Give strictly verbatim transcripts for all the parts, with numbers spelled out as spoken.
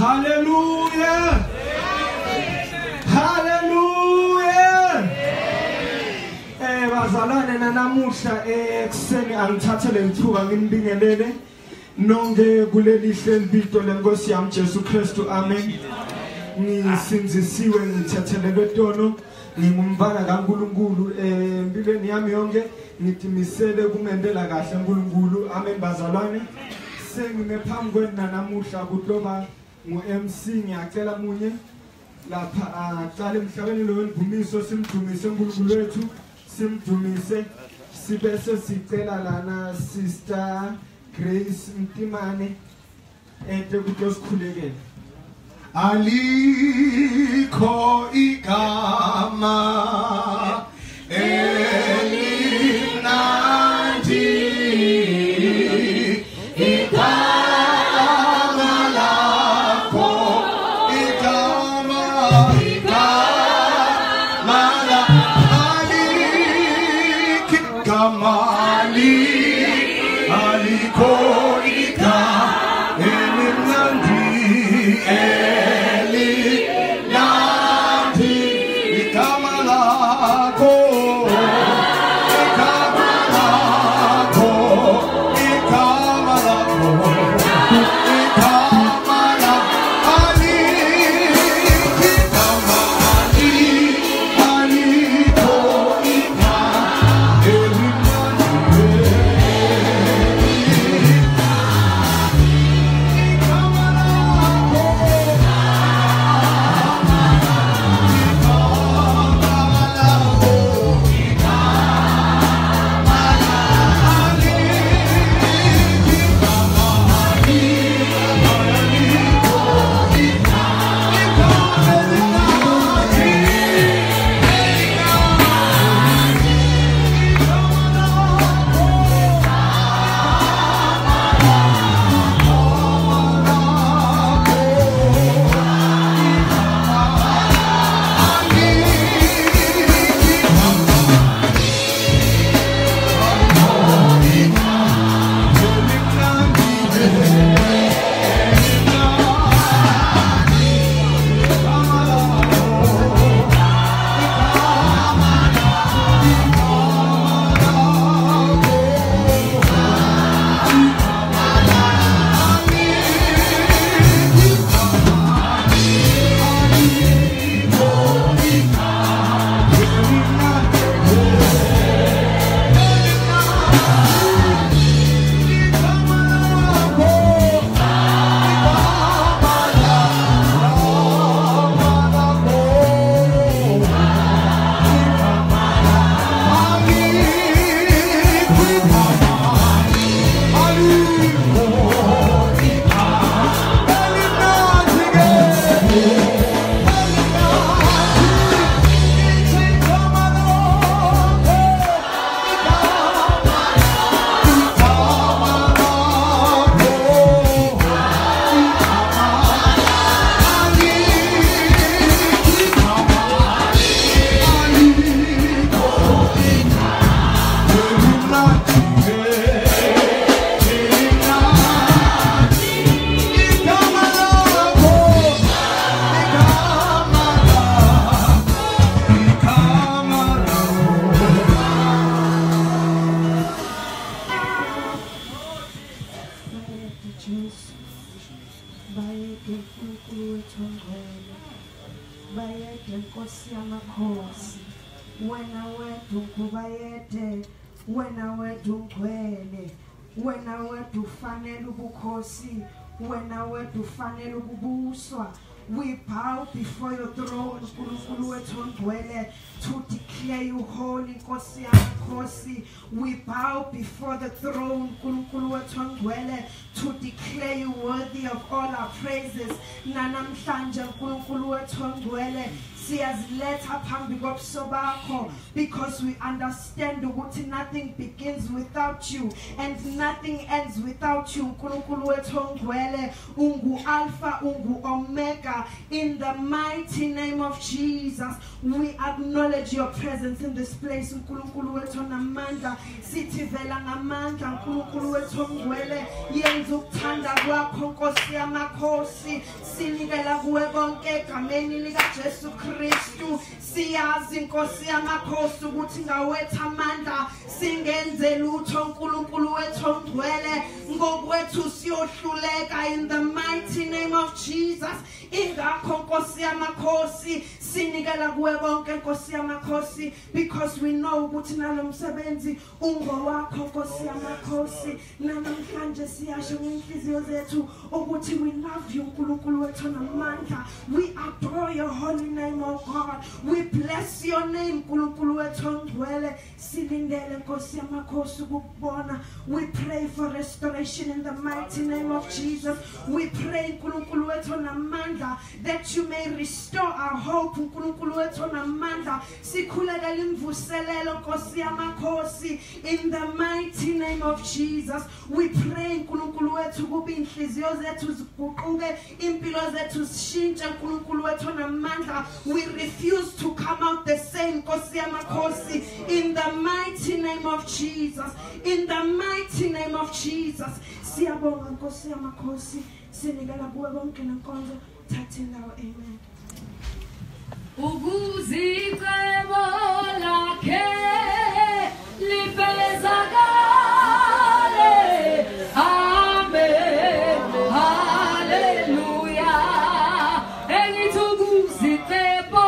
Hallelujah. Hallelujah. Eh bazalwane nanamuhla ekseni angithathele ithuba nginibingelele nonke kuleli hlelo lenkosi yami Jesu Kristu. Amen. Ngisinzisiwe ngithethelelwe tono ngingumfana kaNkulunkulu empilweni yami yonke ngitimisele kumendela kahle uNkulunkulu. Amen bazalwane. Sengime phambi kwenu namuhla kuhloba ngu-M C ngiyacela munye lapha aqale emhlabeni lo ngivumiso simdumise uNkulunkulu wethu simdumise sibese sicela lana Sister Grace Mtimane ente kutosikhulekela. Alikho igama elimnandi igama lakho igama igama igama alikho igama elimnandi We bow before your throne to declare you holy. We bow before the throne to declare you worthy of all our praises. Siyaziletha phambi kobuso bakho because we understand ukuthi nothing begins without you and nothing ends without you. uNkulunkulu wethu ongcwele, ungu Alpha, ungu Omega. In the mighty name of Jesus, we acknowledge your presence in this place. uNkulunkulu wethu onamandla, sithi vela ngamandla. uNkulunkulu wethu ongcwele, yenza ukuthanda kwakho Nkosi yamakhosi. Sinikela kuwe konke egameni lika Jesu Kristu. Siyazi Nkosi yamakhosi ukuthi ngawethu amandla singenze lutho. uNkulunkulu wethu ongcwele, ngokwethu siyohluleka in the mighty name of Jesus. Ingakho Nkosi yamakhosi sinikela kuwe konke Nkosi yamakhosi, because we know ukuthi nalomsebenzi ungowakho Nkosi yamakhosi. Namhlanje siyasho ngenhliziyo zethu ukuthi we love you uNkulunkulu wethu onamandla. We adore your holy name, oh God. We bless your name uNkulunkulu wethu ongcwele. Silindele Nkosi yamakhosi ukubona. We pray for restoration in the mighty name of Jesus. We pray uNkulunkulu wethu onamandla that you may restore our hope uNkulunkulu wethu onamandla. Sikhulekela imvuselelo Nkosi yamakhosi in the mighty name of Jesus. We pray uNkulunkulu wethu kube inhliziyo zethu ziguquke, impilo zethu zishintshe uNkulunkulu wethu onamandla. We refuse to come out the same Nkosi yamakhosi in the mighty name of Jesus. In the mighty name of Jesus. Siyabonga Nkosi yamakhosi, sinikela kuwe bonke nenkonzo. Thathe ndawo. Amen. Ukuzicebo lakhe lifezakale. Amen. Hallelujah. Engithi ukuzicebo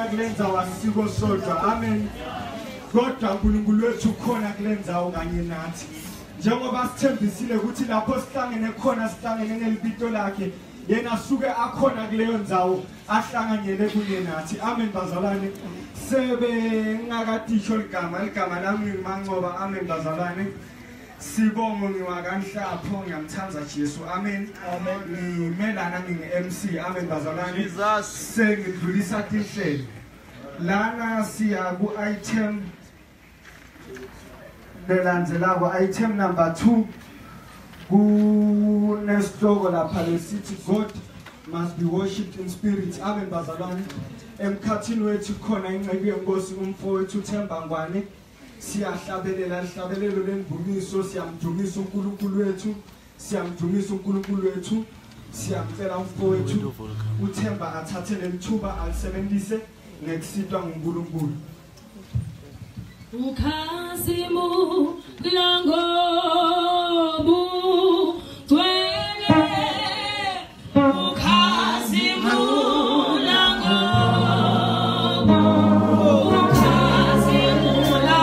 khona kulenza wasiko sodwa. Amen. Kodwa uNkulunkulu wethu khona kulenza okanye nathi. Njengoba sithembisile ukuthi lapho sihlangene khona sihlangene nelibito lakhe. Yena suke akhona kuleyo ndzawo ahlanganyele kunye nathi. Amen bazalwane. Sebe ngakadisho ligama ligama lami ngimancoba. Amen bazalwane. Sibongo ngiwakanhlapho ngiyamthanza Jesu. Amen. Amen. Ngimelana nginge-M C. Amen bazalwane. Jesus. Sengidlulisa tinhlelo. Lana siya ku item lelandela ku item number two. Kunesihloko lapha lesithi God must be worshipped in spirit. Amen bazalwane. Emkhathini wethu khona ingcebi yenkosi umfowethu Themba Ngwane. Siyahlabelela lihlabelelo lemvumiso, siyamdumisa uNkulunkulu wethu, siyamdumisa uNkulunkulu wethu, siyamcela umfowethu uThemba athathe lelithuba alisebenzise ngekusitwa nguNkulunkulu. Ukhasimu langobu twele ukhasimu langobu ukhasimu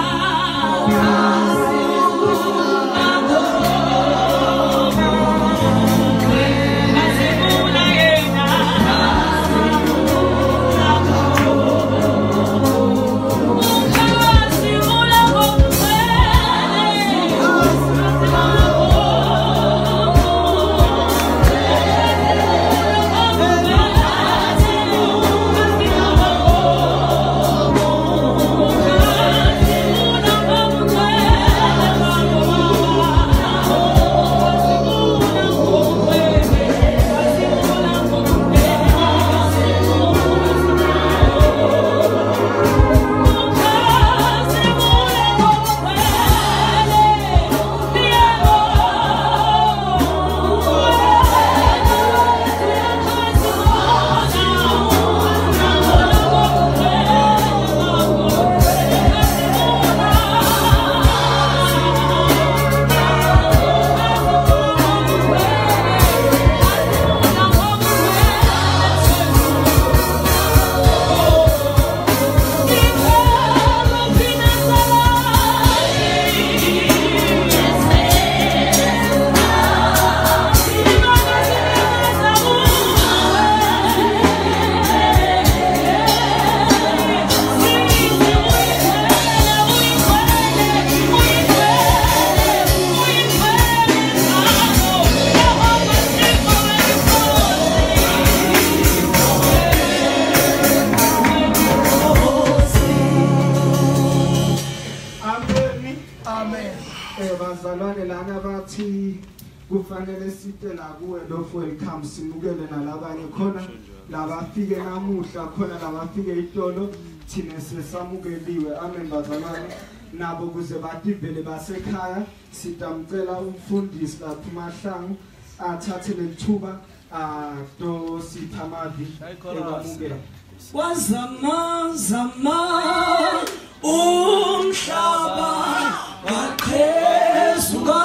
kufanele sitela kuwe lo welcome simukele nalabanye khona labafike namuhla khona labafike itolo thina sesamukeliwe. Amen bazalwane. Nabo kuze badivele basekhaya sitamcela umfundisi lapha Mahlangu athathe lethuba ato sithamavi ekwamukela. Wazama zama umhlaba waqhezuka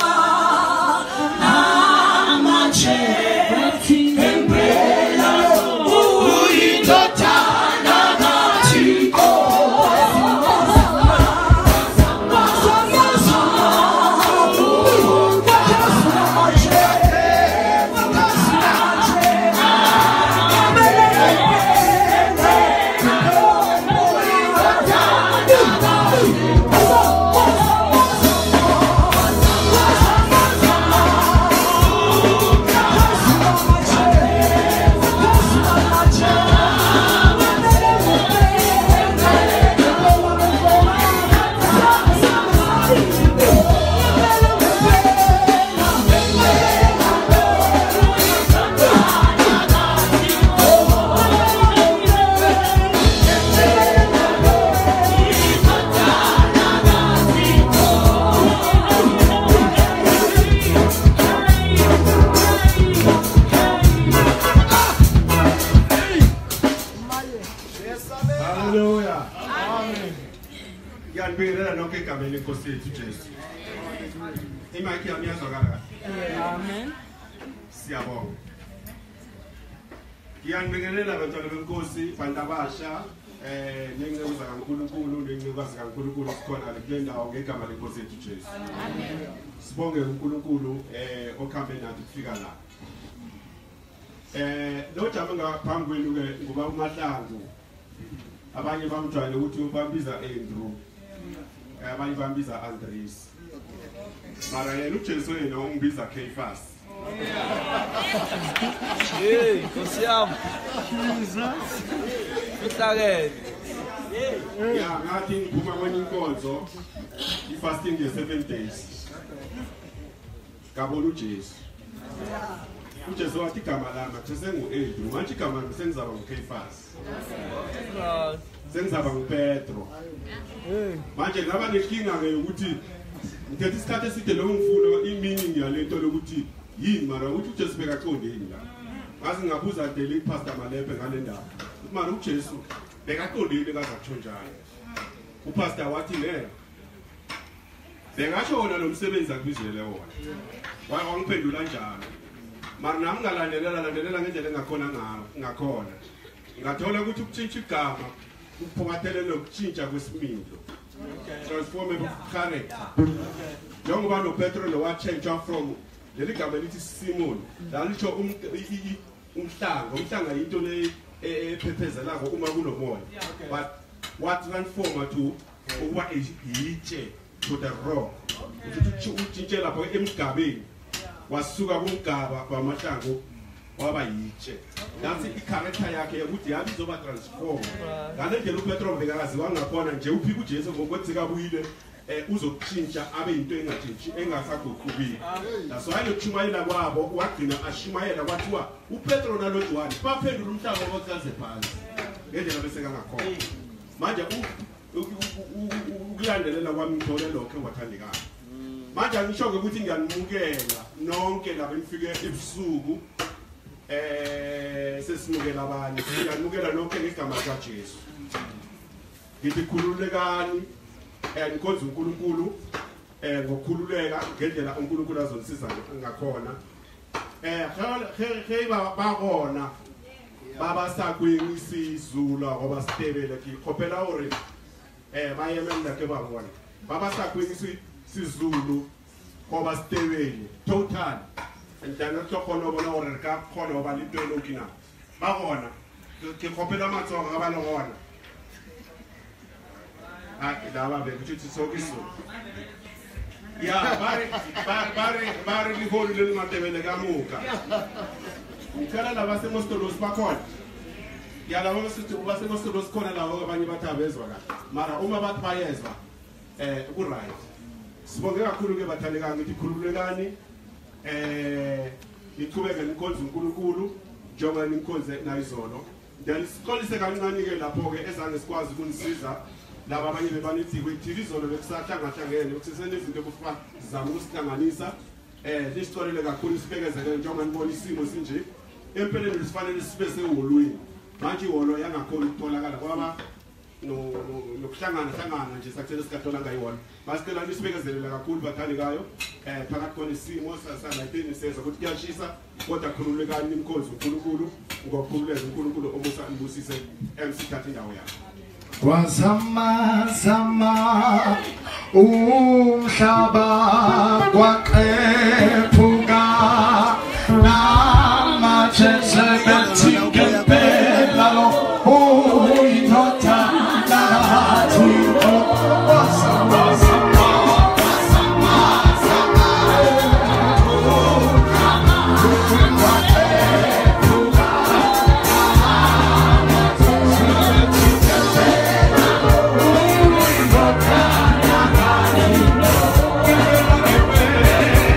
Amen. Siyabonga. Ngiyanibingelela bantwana benkosi, bantu abasha, eh nengikuza kaNkulunkulu nengikuza kaNkulunkulu sikhona kule ndawo ngegama lenkosi yethu Jesu. Amen. Sibonge uNkulunkulu eh okhambe nathi kufika la. Eh lo jama ngaphambi kwenu ke ngoba uMahlangu abanye bamjwayele ukuthi ubambiza Andrew. Eh abanye bambiza Andres. Mara yena uJesu yena ungibiza Caiphas. Hey, kosiam. Jesus. Uhlakele. Yeah, ngathi ngiphuma kwenye inkonzo i-fasting ye seven days. Ngabona uJesu. uJesu wathi igama lami sesengu-Andrew, manje igama lami sengizaba nguCaiphas. Sengizaba nguPetro. Manje ngaba nenkinga-ke yokuthi ngithethe isikhathi eside lo ngifuna i-meaning yalento lokuthi yini mara ukuthi uJesu bekaqondeni la. Ngazi ngabuza daily Pastor Malepe ngale ndaba. Mara uJesu bekaqondeni kaza kuthonjana. UPastor wathi ne bengasho wona lo msebenzi akubizele wona. Wangiphendula njalo. Mara nami ngalandelela landelela ngendlela engakhona ngakhona. Ngathola ukuthi ukutshintsha igama kuphokathele nokutshintsha kwesimilo. Transform of character. Njengoba noPetro lo wachange from leli gama lithi Simon, lalisho umhlanga, umhlanga into le ephephezelayo uma kunomoya. But what transform to ukuba itshe to the rock. Ukuthi utshintshe lapho emgabeni. Wasuka kumgaba kwamahlango waba yitshe. That's i-character yakhe ukuthi yabi izoba transform. Ngale ndlela uPetro bekakaziwa ngakhona nje uphika uJesu ngokwenzeka buyile eh uzokutshintsha abe into engatshintshi engasaguqukile. That's why lokuchumayela kwabo wagcina ashumayela kwathiwa uPetro nalo John baphendula umhlaba wokuzaze phansi. Ngendlela bese kangakhona. Manje ukulandelela kwami ngithole lokho wathandekayo. Manje angisho ukuthi ngiyanimukela nonke laba enifike ebusuku eh sesimukela abanye siyanimukela nonke ngegama likaJesu. Ngithi khululekani eh nikhonza uNkulunkulu eh ngokukhululeka ngendlela uNkulunkulu azonisiza ngakhona. Eh he babona baba sakwini isizulu ngoba sitebele khiphela ore eh bayemenda ke babona baba sakwini Sizulu ngoba sitebele total ndana tsokhona bona ore ka khona ba litwelo kina ba gona ke khopela matsogo ga ba le gona a ke daba be kuthi sokiso ya bare bare bare li holu le matebele ka muka ukala la base mostolos bakhona ya la base base mostolos khona la abanye bathabezwa ka mara uma bathi bayezwa eh ku right. Sibonge kakhulu ke bathandekayo ngithi khululekani eh iqhubeke nikhonze uNkulunkulu njengoba nikhonze nayizolo. Ndiyalikolise kancane ke lapho ke ezange sikwazi ukunisiza laba abanye bebanithi kwethi izolo bekusahlanga hlangene ukusisene izinto kufa zama ukusihlanganisa eh lisitorele kakhulu sibekezele njengoba nibona isimo sinje empeleni sifanele sibe sehholweni manje ihholo yangakhona ukutholakala kwaba no nokuhlangana hlangana nje sakuthela sikathola ngayiwona masicela nisibekezelela kakhulu bathandekayo eh phakathi kona isimo sasalayiteni seza ukuthi kuyashisa kodwa khululekani nimkhonze uNkulunkulu ngokukhululeka uNkulunkulu omusa nibusise emsithatha indawo yakhe. Kwazama zama umhlaba kwaqephuka namatshe sebethikempela lo uyinotha lathi kwazama zama kwazama zama umhlaba kwaqephuka namatshe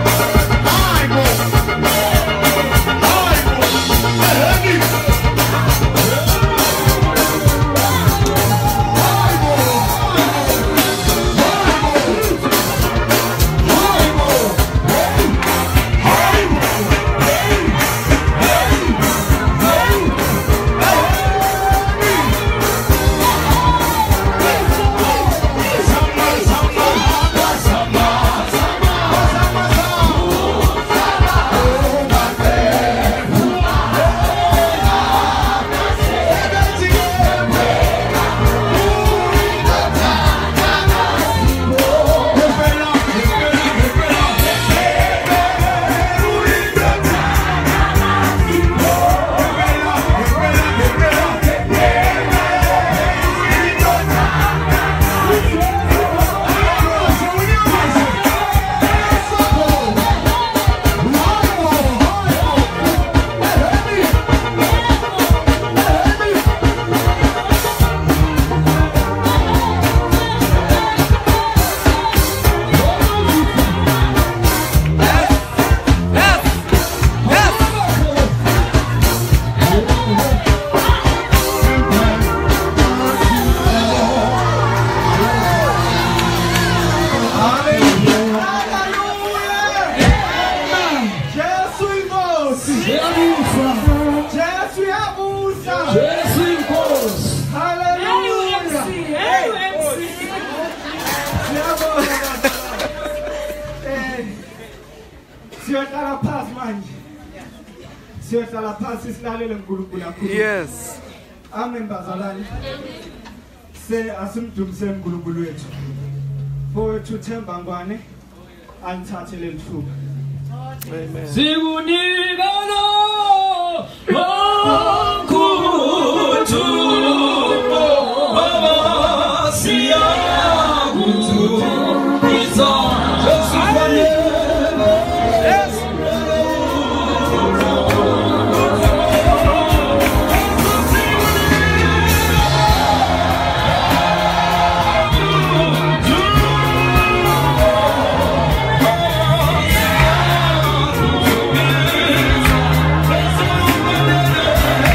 Yes. Amen bazalwane. Se asimdumise uNkulunkulu wethu. Mfowethu Themba Ngwane angithathe leli thuba. Amen. Sikunika lo onkutu baba siyakutu izandla sifanele. Yes. Yeah.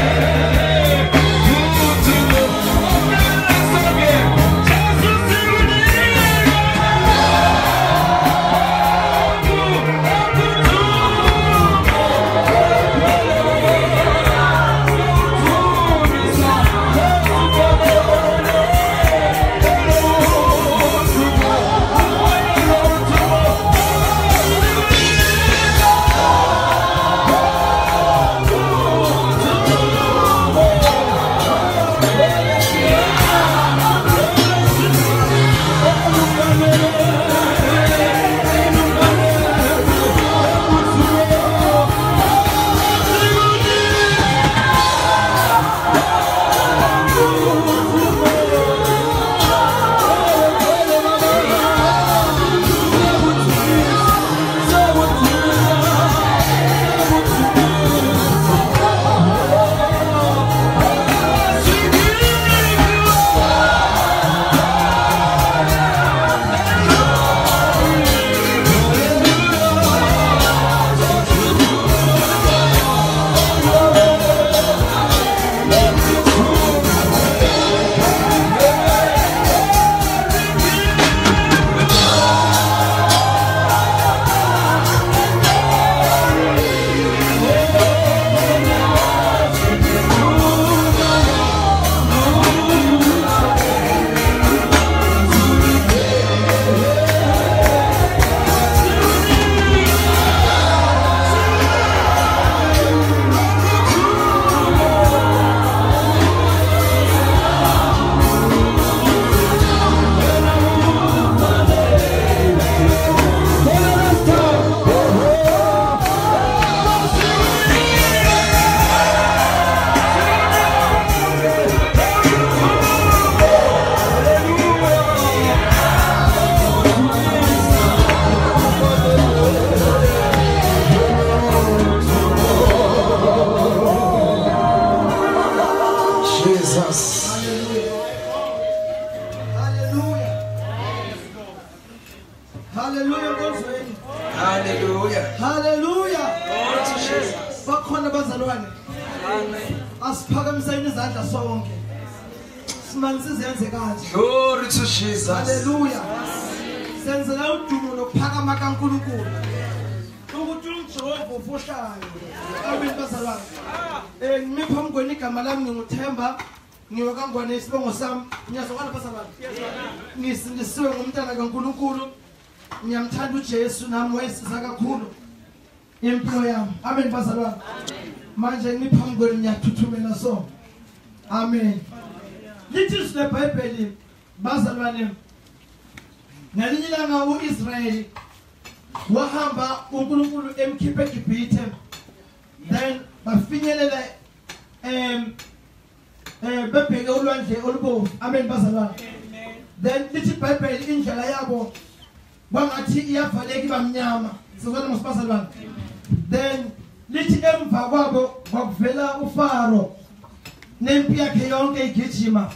Hallelujah. Hallelujah. Glory to Jesus. Bakhona bazalwane. Asiphakamiseni izandla sonke. Simani sizenze kanje. Glory to Jesus. Hallelujah. Senzela udumo lokuphakama kaNkulunkulu. Ukuthi uJehova ufohlayo. Amen bazalwane. Eh ngime phambi kwenu igama lami nginguThemba. Ngiwe kangwane isibongo sami. Ngiyazokala bazalwane. Ngisindisiwe ngumntana kaNkulunkulu. Ngiyamthanda uJesu nami wayesiza kakhulu impilo yami. Amen bazalwane. Manje ngiphambi kwenu ngiyathuthumela so. Amen. Lithi sile Bible bazalwane. Ngelinye ilanga uIsrael wahamba uNkulunkulu emkhiphe eGibhithe. Then bafinyelela em eh bebheke ulwandle olubomvu. Amen bazalwane. Then lithi iBhayibheli indlela yabo bangathi iyavaleka ibamnyama. Sizona masibazalwane. Then lithi emva kwabo kwakuvela uFaro nempi yakhe yonke igijima.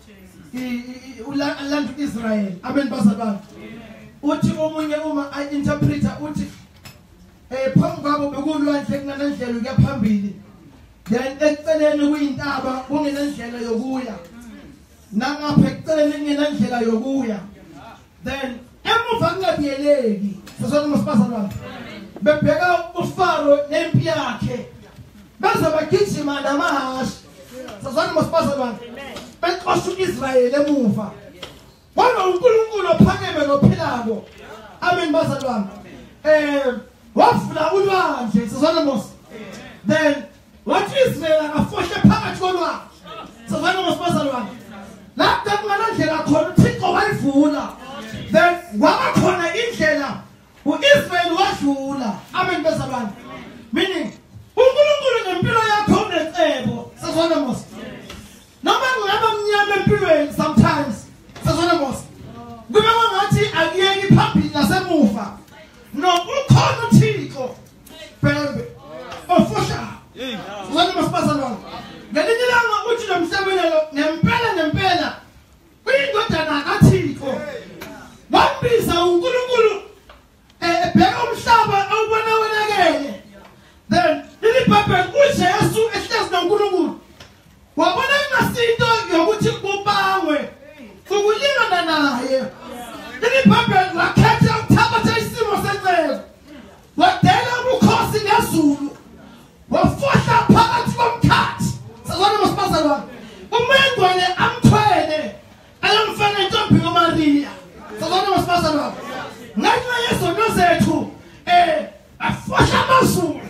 Ulandu Israel. Amen bazalwane. Uthi omunye uma I interpreter uthi eh phambi kwabo bekulwandle kunanendlela ukuya phambili. Then eceleni kuyintaba kungenendlela yokuya. Nangapha eceleni kungenendlela yokuya. Then emuva kungabiyeleki. Sizona masibazalwane. Bebheka uFaro nempi yakhe. Baza bagijima namahashi. Sizona masibazalwane. Benkosi uIsrael emuva. Wona uNkulunkulu ophakeme nophilako. Amen bazalwane. Eh wafuna ulwandle sizona mos. Then wathi Israel akafohle phakathi kolwandle. Sizona mos bazalwane. Lapho kunganandlela khona uThixo wayivula. Then waba khona indlela uIsrael wadlula. Amen bazalwane. Meaning uNkulunkulu ngempilo yakho unecebo. Sizona mos. Noma ngaba mnyama empilweni sometimes. Sizona mos. Kube ngathi akuyeki phambili nasemuva. No ukhona uThixo. Bebe. Ofusha. Sizona mos bazalwane. Ngelinye ilanga uthi nomhlabelelo ngempela ngempela. Kuyindodana kaThixo. Wambiza uNkulunkulu eh bheka umhlaba awubona wonakele. Then iBhayibheli uJesu ehlezi noNkulunkulu. Wabona ngasinto yokuthi kubangwe ukulingana naye. iBhayibheli wakhetha ukuthatha isimo sencebo. Wadela ubukhosi ngezulu. Wafohla phakathi komkhathi. Sizona masibazalwane. Umengwane amthwele. Ayamfana intombi kaMaria. Sizona masibazalwane. Ngenxa yezono zethu eh afohla amazulu.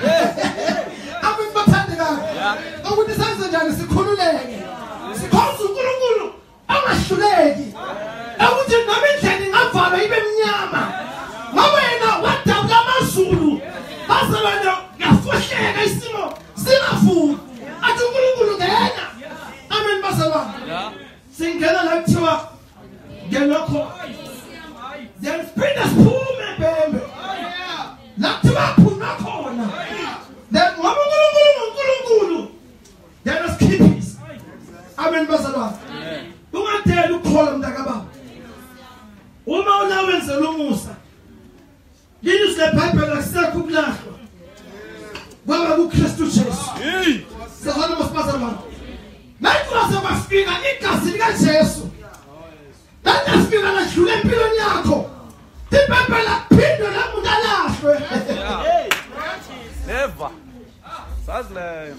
Ababathandekayo. Ukuthi senze njani sikhululeke. Sikhonza uNkulunkulu angahluleki. Ukuthi noma indlela ingavalwa ibe mnyama. Ngoba yena wadabula amazulu. Bazalwane yafohleka isimo singafuni. Athi uNkulunkulu ngena. Amen bazalwane. Singena la kuthiwa ngelokho. Then spirit asiphume bembe. La kuthiwa phuma khona. Then ngoba uNkulunkulu uNkulunkulu. Then us keep peace. Amen bazalwane. Ungadela ukukhola mntakababa. Uma ulawenzela umusa. Yini sileBhayibheli akusekho ukulahlwa. Baba kuKristu Jesu. Sizona masibazalwane. Manje wasebafika igazi likaJesu. Landafika ladlula empilweni yakho. iBhayibheli aphinde lamuntu alahlwe. Never. Sazi leyo.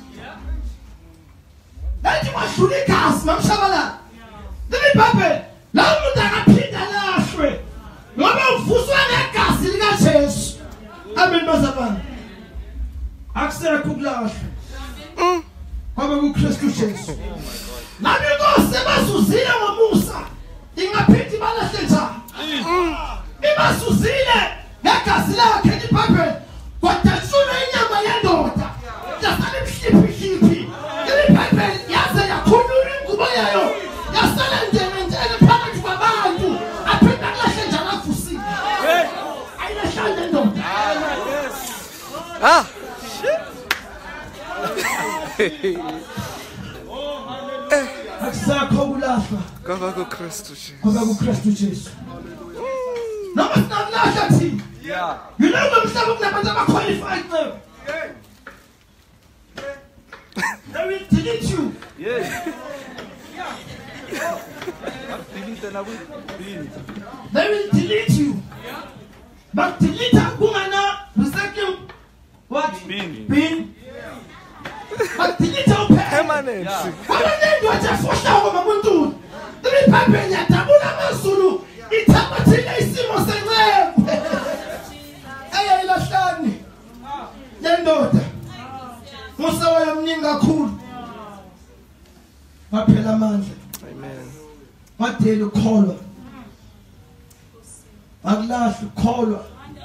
Lathi wadlula igazi mamshabalala. iBhayibheli lamuntu akaphinde alahlwe. Ngoba uvuswa negazi likaJesu. Amen bazalwane. Akusekho ukulahlwa. Baba kuKristu Jesu. Nabi Nkosi basuzile ngomusa. Ingaphindi balahle njani? Ibasuzile negazi lakhe iBhayibheli. Kodwa inyama yendoda. Yasala emhliphi-hliphi. iBhayibheli yaze yakhulula ingubo yayo. Yasala njenge phakathi kwabantu. Aphinda kulahle njalo avusile. Ayilahlanga indoda. Ah. Akusakho ukulahlwa. Ngoba kuKristu Jesu. Ngoba kuKristu Jesu. Noma sinamlahla thina. Yeah. You know what I'm saying? I'm qualified now. They will delete you. Yeah. Delete na bin. They will delete you. But delete a woman now. The second what? Bin. Bin. But delete a pen. Permanent. What are they doing? Just for sure, I'm going to. Three paper ya tabula masulu. Itabatile isimo senqembe. Aya ilahlani. Lendoda. Musa wayamningi kakhulu. Waphela amandla. Amen. Wadela ukholwa. Akulahla ukholwa.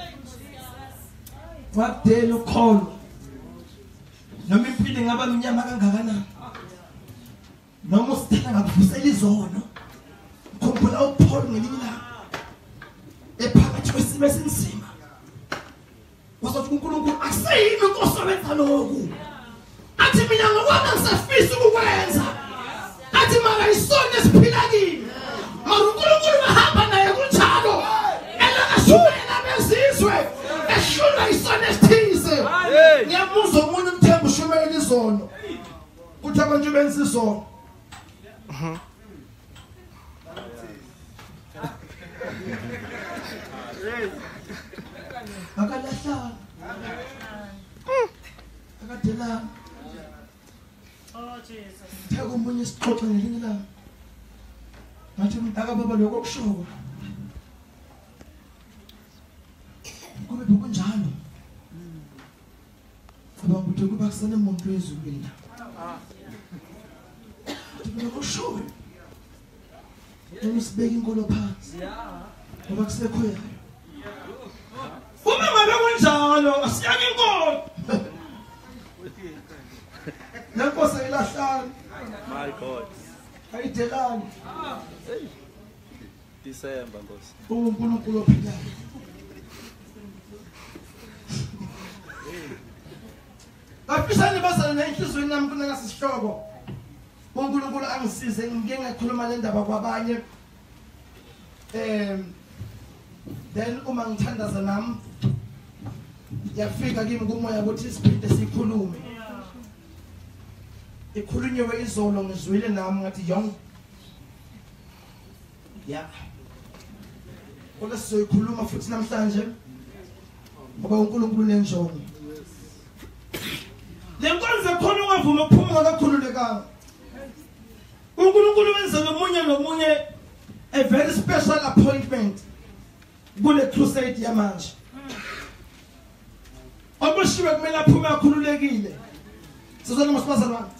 Wadela ukholwa. Noma impilo ngaba minyama kangakanani. Noma usithanda ngakuvusela izono. Khumbula uPaul ngelinye ilanga. Ephakathi kwesimo esinzima. Wasothi uNkulunkulu akuseyimi inkosi owenza lokhu. Athi mina ngokwami ngisafisa ukukwenza. Athi mara isona esiphila kini. Mara uNkulunkulu bahamba naye kunjalo. Elakashuyela bezizwe. Eshula isona esithize. Ngiyamuzwa umuntu umthembu ushumela izono. Kuthi abantu benza izono. Akalahla. Akadela. Oh Jesus. Thaka umunye isixoxo ngelinye ilanga. Ngathi umntaka baba lokho okushoko. Kube kunjalo. Abantu ukuthi kuba kusana umuntu wezulu la. Kuba kushoko. Unisibeka inkolo phansi. Ngoba kusekho yayo. Uma ngabe kunjalo asiyake inkolo. Lenkosi ayilahlani. My God. Ayidelani. December Nkosi. uNkulunkulu ophilayo. Afisani basana nenhlizweni nami kunengasisihloko. uNkulunkulu angisize ngike ngakhuluma le ndaba kwabanye. Em then uma ngithandaza nami yafika kimi kumoya ukuthi isiphinde sikhulume. Ikhulunyiwe izolo ngizwile nami ngathi yong. Yeah. Ola sizoyikhuluma futhi namhlanje. Ngoba uNkulunkulu nenjongo. Lenkonzo khona ungavuma ukuphuma kakhululekanga. uNkulunkulu wenza nomunye nomunye a very special appointment kule crusade yamanje. Obushiwe kumele aphume akhululekile. Sizona masipazana wami.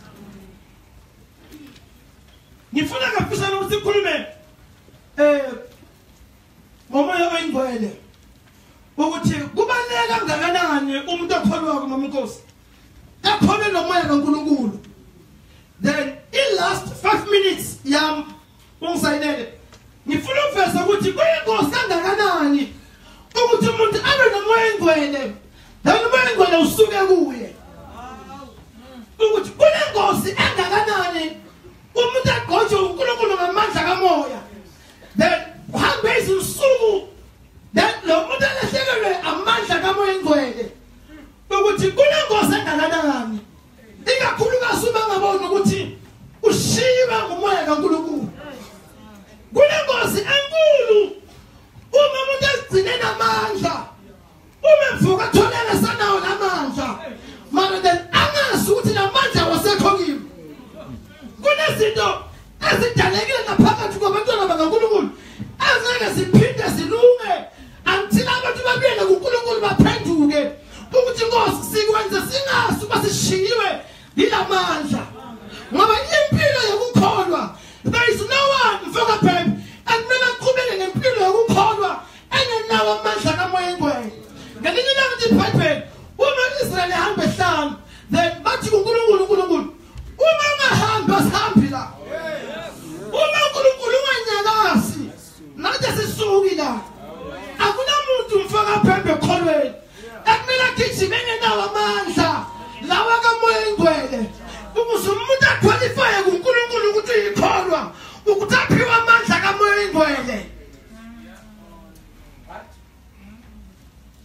Ngifuna ngafisana ukuthi sikhulume eh ngomoya oyingcwele ukuthi kubaleka kangakanani umuntu okholwayo noma inkosi ekholwe nomoya kaNkulunkulu. Then in last five minutes yam ungisayinele ngifuna ukuveza ukuthi kuyinkosi kangakanani ukuthi umuntu abe nomoya oyingcwele. Then umoya oyingcwele usuke kuye. Ukuthi kunenkosi engakanani umuntu agqoje uNkulunkulu ngamandla kamoya. Then uhambe izinsuku then lo muntu alahlekelwe amandla kamoya engcwele. Ukuthi kunenkosi engakanani. Ikakhulukazi uma ngabona ukuthi ushiyiwe ngumoya kaNkulunkulu. Kunenkosi enkulu uma umuntu ezigcine namandla. Uma mvuka atholele sanawo namandla. Mara then angazi ukuthi namandla wasekho kimi. Kunezinto ezidalekile naphakathi kwabantwana bakaNkulunkulu azeke siphinde silunge until abantu babuyele kuNkulunkulu baphenduke ukuthi inkosi sikwenze singazi uba sishiyiwe yilamandla. Ngoba impilo yokukholwa there is no one mfoka phepha akumele aqhubeke ngempilo yokukholwa engenawo amandla kamoya engcwele. Ngelinye ilanga iBhayibheli uma Israyeli ehamba ehlanu then bathi kuNkulunkulu uNkulunkulu uma ungahambi asihambi la. Uma uNkulunkulu unganyakazi nathi sisuki la. Akunamuntu mfaka phembe ekholweni ekumele agijime engenawo amandla lawa kamoya engcwele ukuze umuntu aqualify kuNkulunkulu ukuthi uyikholwa ukuthi aphiwe amandla kamoya engcwele.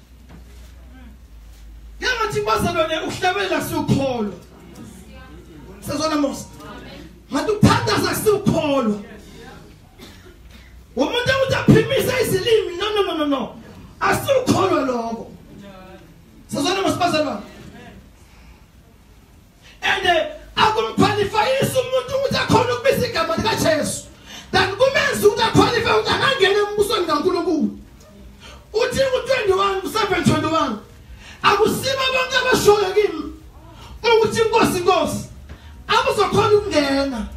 wathi bazalwane ukuhlabelela sukholwa. Sazona mos. Ngathi ukuthandaza sukholwa. Umuntu uyaphimisa izilimi no no no no no. Asukholwa lokho. Sazona mos bazalwane. And akumqualifyisa umuntu ukuthi akhona ukubisa igama lika Jesu. Dan kumenza ukuthi aqualify ukuthi angangena embusweni kaNkulunkulu. Uthi ku-twenty-one seven twenty-one akusiba bonke abashoyo kimi ukuthi inkosi inkosi abuzokhona ukungena.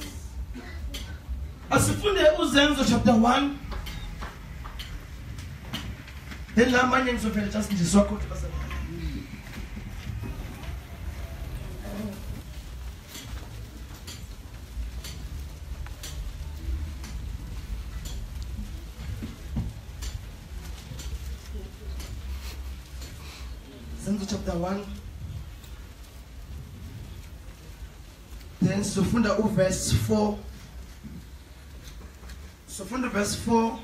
Asifunde uZenzo chapter one. Then la manje ngizovela just ngizwa kodwa bazalwane. Zenzo chapter one. Then sifunda uverse four. Sifunda verse four.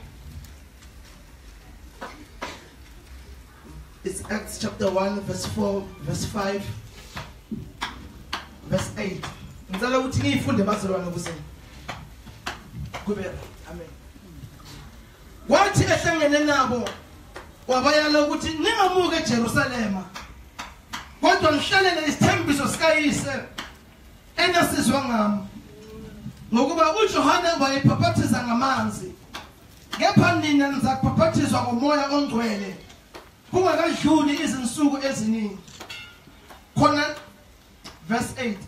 It's Acts chapter one, verse four, verse five, verse eight. Ngicela ukuthi ngiyifunde bazalwane kuseni. Kube amen. Wathi ehlangene nabo wabayala ukuthi ningamuke eJerusalema kodwa nihlalele isithembiso sikayise engasizwa ngami ngokuba uJohane wayebhaphathiza ngamanzi kepha nina nizabhaphathizwa ngomoya ongcwele kungakadluli izinsuku eziningi. Khona verse eight.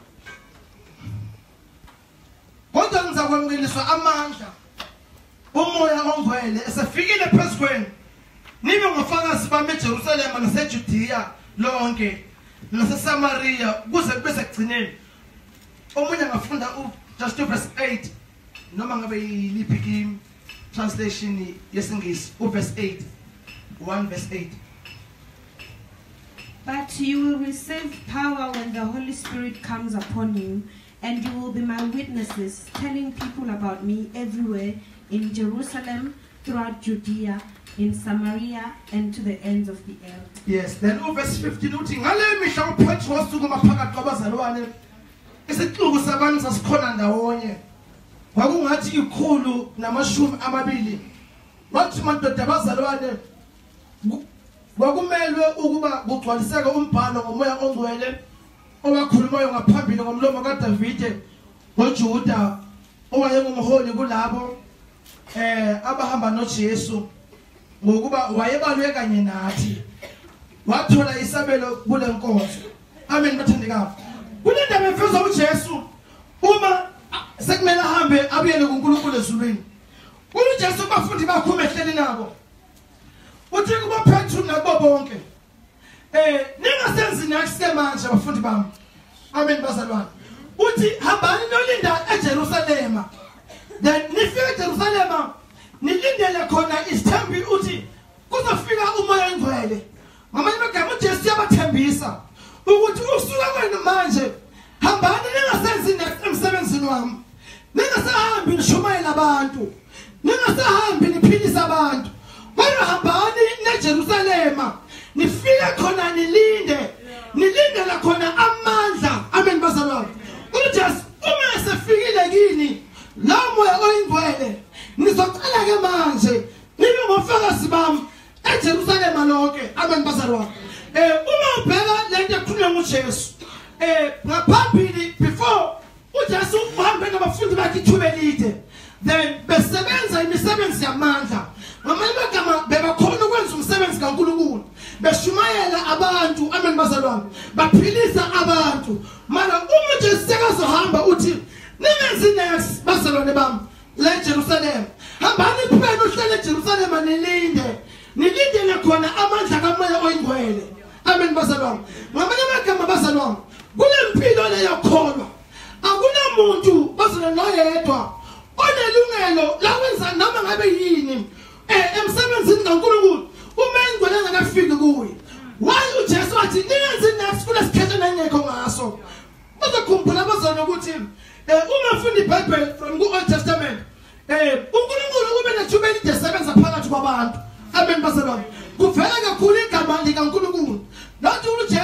Kodwa nizakwemukeliswa amandla umoya ongcwele esefikile phezu kwenu nibe ngofakazi bami eJerusalema naseJudiya lonke naseSamaria kuze kube sekugcineni. Omunye ngafunda u just verse eight noma ngabe yiliphi translation yesingisi u verse eight. one verse eight. But you will receive power when the Holy Spirit comes upon you, and you will be my witnesses, telling people about me everywhere in Jerusalem, throughout Judea, in Samaria, and to the ends of the earth. Yes, then over verse fifteen, uthi ngale mihla uPetros ukuma phakathi kwabazalwane isixuku sabantu sasikhona ndawonye kwakungathi ikhulu namashumi amabili. Wathi madoda abazalwane kwakumelwe ukuba kugcwaliseke umbhalo ngomoya ongcwele owakhulumayo ngaphambili ngomlomo kaDavide ngoJuda owayengumholi kulabo eh abahamba noJesu ngokuba wayebalwe kanye nathi wathola isabelo kule nkonzo. Amen bathandekayo. Kule ndaba efezwa uJesu uma sekumele ahambe abuyele kuNkulunkulu ezulwini. uJesu bafundi bakho mehleli nabo. Uthi kuba Petru nabo bonke eh ningasenzi nakusike manje bafundi bami. Amen bazalwane. Uthi hambani nolinda eJerusalema. Then nifike eJerusalema nilindele khona isithembi uthi kuzofika umoya ongcwele. Ngamanye amagama uJesu yabathembisa ukuthi usuka kwenu manje hambani ningasenzi emsebenzini wami. Ningasahambi nishumayela abantu. Ningasahambi niphilisa abantu. Kodwa hambani neJerusalema nifike khona nilinde. Nilindele khona amandla. Amen bazalwane. uJesu uma esefikile kini la moya oyingcwele nizocela ke manje nibe ngofakazi bami eJerusalema lonke. Amen bazalwane. Eh uma ubheka lento ekhulunywa nguJesu eh ngaphambili before uJesu uhambe nabafundi bakhe ithuba elide then besebenza imisebenzi yamandla. Ngamanye amagama bebakhona ukwenza umsebenzi kaNkulunkulu beshumayela abantu. Amen bazalwane. Baphilisa abantu. Mara uma uJesu sekazohamba uthi ningenzi next bazalwane bami la eJerusalema hambani kuphela uhlele eJerusalema nilinde nilindele khona amandla kamoya oyingcwele. Amen bazalwane. Ngamanye amagama bazalwane kule mpilo leyo kholwa akunamuntu bazalwane noyedwa onelungelo lakwenza noma ngabe yini eh emsebenzini kaNkulunkulu uma engcwele ngakafiki kuye. Why uJesu wathi ningenzi next kule sikhethe nengekho ngaso. Bazakhumbula bazalwane ukuthi eh uma ufunda iBhayibheli from ku-Old Testament eh uNkulunkulu ube nethuba elisebenza phakathi kwabantu. Amen bazalwane. Kuvela kakhulu igama likaNkulunkulu. Nathi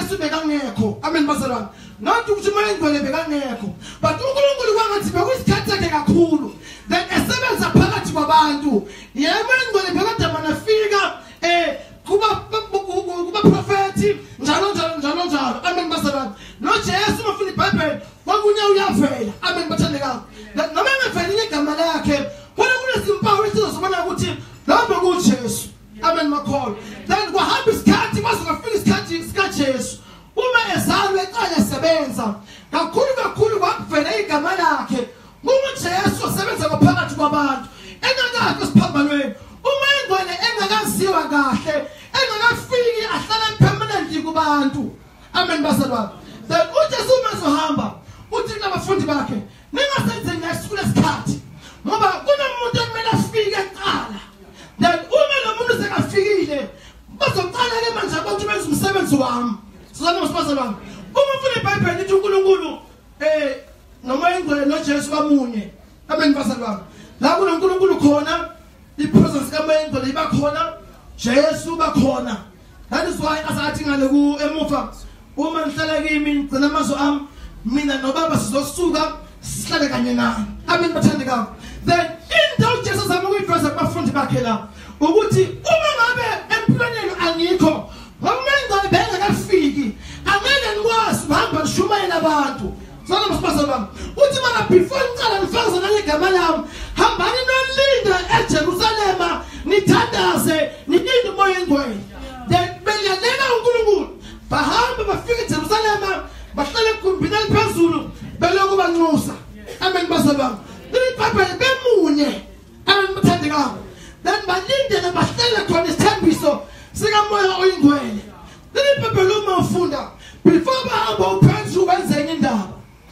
not ukuthi umoya ingcwele bekangekho but uNkulunkulu kwangathi bekuyisikhathi sakhe kakhulu then esebenza phakathi kwabantu yebo ingcwele bekade manafika eh kuba kuba prophet njalo njalo njalo njalo amen basalwana no Jesu mafuna iBhayibheli kwakunye uyavela amen bathandekayo noma engaveli igama lakhe kodwa kunezimpawu esizobona ukuthi lapho kuJesu amen makholo then kwahamba isikhathi kwaze kwafika isikhathi sika Jesu uma ezalwe eqala esebenza kakhulu kakhulu kwavela igama lakhe uma Jesu asebenza ngaphakathi kwabantu engakakho siphambanweni uma ingcwele engakaziwa kahle engakafiki ahlala permanently kubantu amen basalwana then uJesu mazohamba uthi kunabafundi bakhe ningasenze ngesikule esikhathi ngoba kunomuntu okumele afike eqala then uma lo muntu sekafikile bazoqala ke manje abantu benza umsebenzi wami sizana masiphazelwana uma ufuna iBhayibheli lithi uNkulunkulu eh noma ingcwele noJesu bamunye amen basalwana la kunoNkulunkulu khona ipresence kaMengcwele iba khona Jesu bakhona that is why asathi ngale ku emuva uma nihlala kimi ngcina amazwi ami mina nobaba sizosuka sihlale kanye nani amen bathandekayo then into Jesu zama ukuyiveza kubafundi bakhe la ukuthi uma ngabe empilweni angikho ngoMengcwele bengakafiki angeke nikwazi uhamba nishumayela abantu sana masipasa bami uthi mana before ngicala nifakaze nangegama lami hambani nolinda eJerusalema nithandaze nilinde umoya engcwele then beyalela uNkulunkulu bahamba bafika eJerusalema bahlale ekumbini eliphezulu beloku banxusa amen basabami iBhayibheli bemunye amen bathandekayo then balindele bahlale khona isithembiso sika moya oyingcwele iBhayibheli uma ufunda before bahamba uPetru wenza enye indaba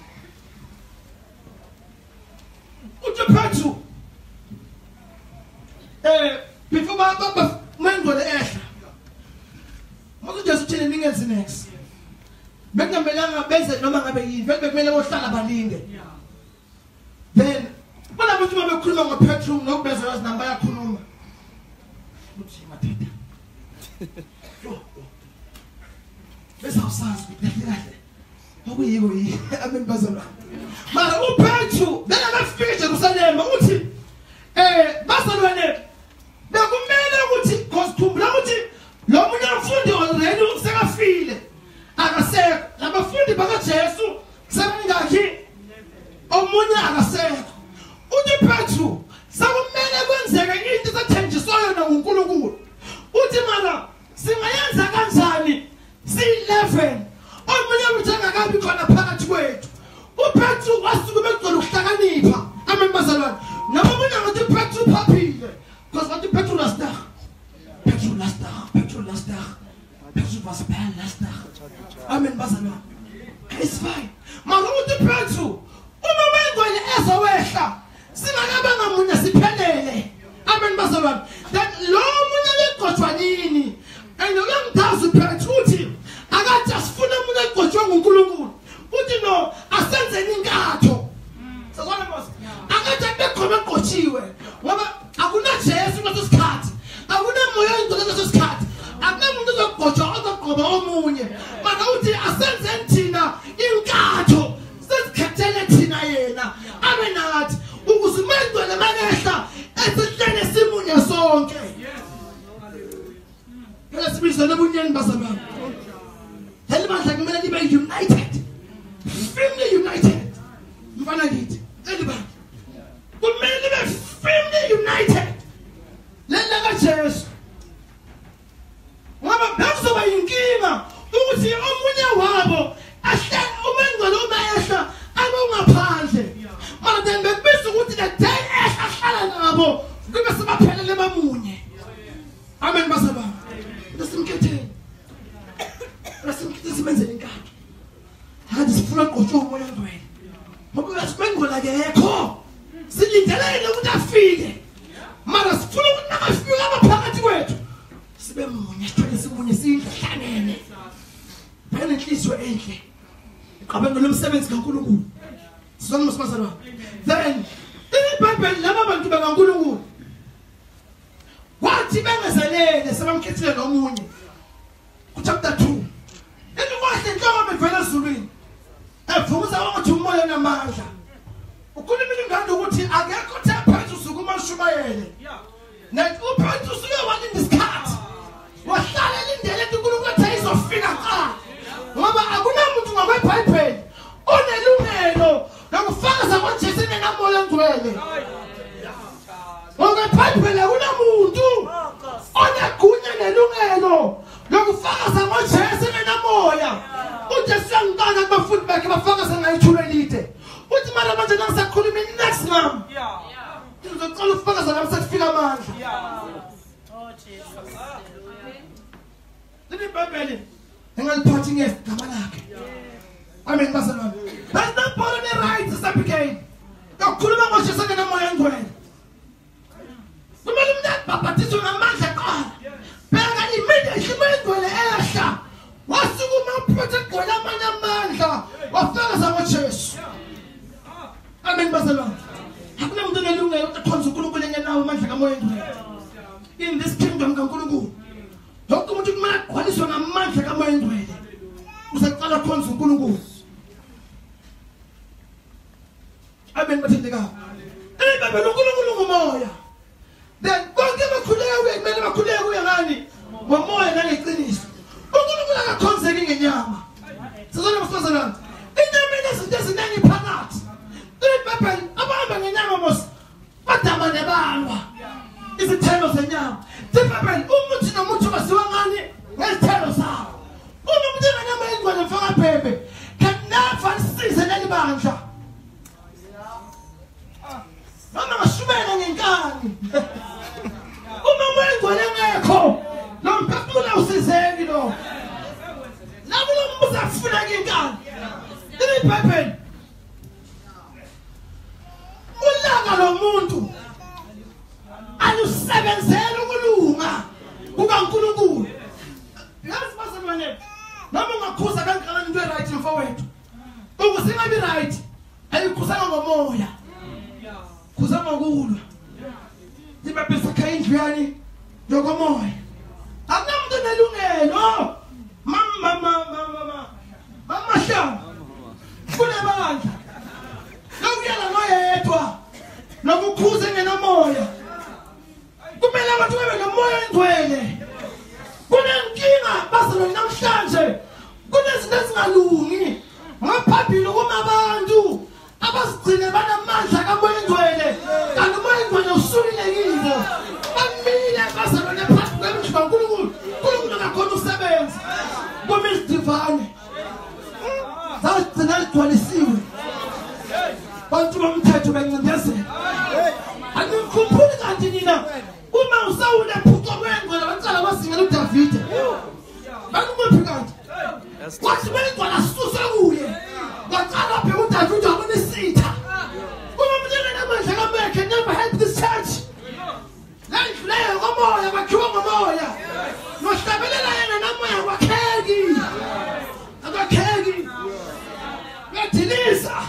uthi Petru eh before baba Mengcwele ehla manje Jesu uthini ningenzi next bekungamelanga benze noma ngabe yini vele bekumele bohlala balinde then bona abantu uma bekhuluma ngoPetru nokubeza yazi namba yakhuluma uthi mathida bese awusazi ukuthi kahle okuyiko yini amen bazalwa mara uPetru bekafika eJerusalema uthi eh bazalwane bekumele ukuthi kosikhumbula ukuthi lo munye umfundi already usekafile akasekho labafundi bakaJesu sebengakhi omunye akasekho uthi Petru sakumele kwenzeke into ethenjiswayo naNkulunkulu uthi mara singayenza kanjani si eleven omunye umuntu angakabi khona phakathi kwethu uPetru wasuka bekugcwele ukuhlakanipha amen bazalwane noma umunye ngathi Petru phaphile because ngathi Petru lasta Petru lasta Petru lasta Petru was bad lasta amen bazalwane it's fine mara uthi Petru uma Mengcwele ezowehla singakabe ngamunye siphelele amen bazalwane that lo munye legcotshwa yini and uyangithaza uPetru uthi akathi asifuna umuntu egcotshwe nguNkulunkulu uthi no asenzeni inkatho sazwana mos akathi bekhona egcotshiwe ngoba akuna Jesu leso sikhathi akuna moya ingcwele leso sikhathi akunamuntu ozogcotshwa ozogqoba omunye mara uthi asenzeni thina inkatho sesikhethele thina yena abe nathi ukuze Mengcwele makehla esihlele simunye sonke phela sibizo lobunyeni bazalwane elibandla kumele libe united firmly united mfana kithi elibandla kumele libe firmly united lena kaJesu ngoba bekuzoba inkinga ukuthi omunye wabo ahle uMengcwele uma ehla abe ungaphandle mara then bekubisa ukuthi the day ehla hlala nabo kube sebaphelele bamunye amen basaba lesimkhetheni lesimkhetheni simenzele inkatho hadi sifuna uqotshwa umoya engcwele ngoba uMengcwele akekho silindelele ukuthi afike mara sifuna ukuthi nakafika abaphakathi kwethu sibe munye sithole simunye sihlanene phela inhliziyo enhle iqabanga lomsebenzi kaNkulunkulu sizona masibazalwa then iBhayibheli laba bantu bakaNkulunkulu wathi bengezelele sebamkhethile nomunye ku chapter two enokwahle inhloko bevela ezulwini Vuza ukuthi umoya namandla. Ukhuluma ingane ukuthi akekho thephethu sukuma ushumayele. Nathi uphethu usuke wani isikhathi. Wahlala lindele uNkulunkulu ukuthi izofika qala. Ngoba akunamuntu ngokweBhayibheli onelungelo lokufakaza ukuthi Jesu enamoya ongcwele. NgokweBhayibheli akunamuntu onegunya nelungelo lokufakaza ukuthi Jesu enamoya. uJesu angikanga kubafundi bakhe bafakaza ngayithulo elide. Uthi mara manje nangisakhuluma next mom. Yeah. Ngizocela ukufakaza nami sekufika amandla. Yeah. Oh Jesus. Leli Bhayibheli engaliphathi ngegama lakhe. Amen bazalwane. That's not part of the right certificate. Ngokukhuluma ngoJesu enamoya ongcwele. Kumele umntwana babhathizwe ngamandla qala. Bheka immediately umoya ongcwele ehla. Wasukuma uproject gcwele amanye amandla. Wafakaza ngoJesu. Amen bazalwane. Hakuna mtu nelungelo ukukhonza uNkulunkulu engenawo amandla kamoya ongcwele. In this kingdom kaNkulunkulu. Lokho umuntu kumele agcwaliswe ngamandla kamoya ongcwele. Usaqala khonza uNkulunkulu. Amen bathandekayo. Eh baba uNkulunkulu ngumoya. Then konke bakhuleka kuye kumele bakhuleka kuye ngani? Ngomoya nangeqiniso. uNkulunkulu akakhonzeki ngenyama. Sizona masazalana. Inyama inezinto eziningi phakathi. Ibhayibheli abahamba ngenyama mos badama nebalwa. Izithelo zenyama. Ibhayibheli umuthi nomuthi wasiwa ngani? Ngezithelo zawo. Uma umuntu enenyama engcwele mfaka bhebe can never size leli bandla. Mama ngashubela ngenkani. Uma umuntu engcwele ngekho lo mphefumulo usizeki lo. Labo lo mbuza afuna ngenkani. Ibhayibheli ulanga lo muntu alusebenzela ukulunga kukaNkulunkulu. Yazi bazalwane noma ungakhuza kangakanani into right mfowethu. Ukusingabi right ayikhuzanga ngomoya. Khuzama kulwa. Sibabesa kayindlu yani yokomoya. Akunamuntu nelungelo. Mama mama mama. Mama sha. Kunebandla. Lokuyala noyedwa nokukhuza ngenamoya. Kumele abantu babe nomoya ongcwele. Kunenkinga bazalwane namhlanje. Kunezinto ezingalungi. Ngaphambili kuma abantu abazigcine banamandla kamoya ongcwele. Kanti umoya ongcwele usulilekile. Bamile bazalwane phakathi kwemishwa kaNkulunkulu. uNkulunkulu akakhona usebenza. Kumele divane. Zagcina ligcwalisiwe. Bantu bomthetho bencindezela. Angikhumbuli kanti nina uma usawule phupho kwengcwele bacala basingela uDavide. Bakuphi kanti? Wathi bengcwala susa kuye. Wacala phe uDavide wabona isitha. Uma umuntu enamandla kamoya can never help this church. Landleyo ngomoya bakhiwa ngomoya. Nohlabelela yena namoya kwakheki. Akakheki. Ngiyadilisa.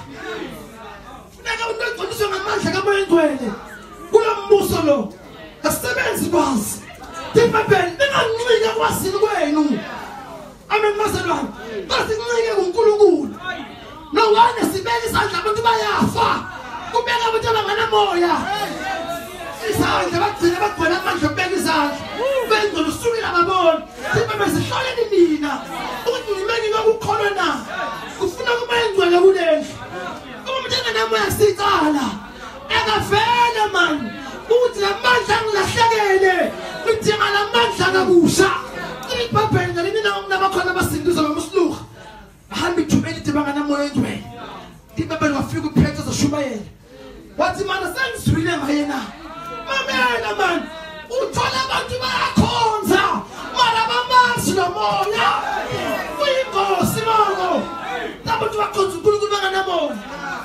Ngakho ngamandla kamoya ongcwele kulombuso lo asebenzi kwazi Ibhayibheli ningancika kwasini kwenu. Amen bazalwane. Basincike kuNkulunkulu. No one sibeka isandla abantu bayafa. Kubeka abantu abanganamoya. Isandla bagcina bagcwala amandla obeka isandla. Benza usukela ababona. Sibebe sihloleni nina. Ukuthi nimeki ngokukholwa na. Kufuna kuba engcwele kulendlu. Umuntu namoya sicala ekavela man uthi lamandla ngilahlekele udinga lamandla kabusha. Ibhayibheli ngalina nabakhona abasindizwa ngamusluha bahamba ithumela ithi banganamoya ongcwele. Ibhayibheli wafika uPetros ashumayela wathi mana sengizwile ngayena mamela man uthola abantu bayakhonza mara bamazi nomoya kuyingozi moko abantu bakhonza uNkulunkulu banganamoya.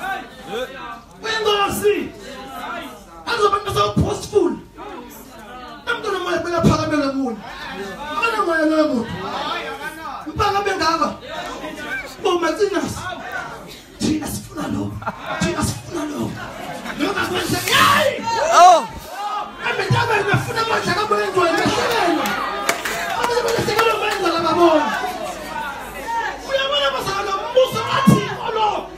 Wengosi azobantu so postful amntwana moya bela phakamela kulo mana moya labo mpaka bengaka boma tsinas thina sifuna lo thina sifuna lo lokho kwenza hayi oh abantwana bafuna amandla kamoya ongcwele behlelwa abantu belesekelo benza lababona uyabona basala umbuso wathi lo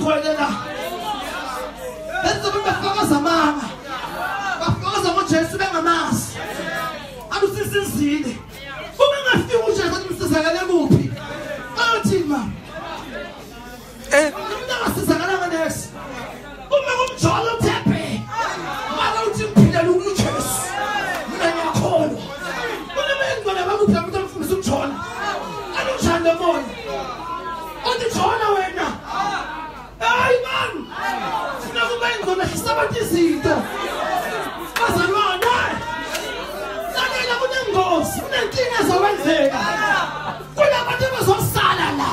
oyingcwele la. Lenzo bafakaza amanga. Bafakaza ngoJesu bengamasi. Alusisizile. Uma ngafika uJesu umsizakale kuphi? Athi ma. Eh, ungasizakala nganesi. Uma kumjolo uThephe. Mara uthi mphila uJesu. Mina ngiyakholwa. Kunemengo bakuphi abantu abafundisa uJona. Alujanda moya. Uthi Jona wena. Hayi man. Sina kubengo na hisabathi izinto. Bazalwana. Lalela kunengozi, kunenkinga ezokwenzeka. Kunabantu abazosala la.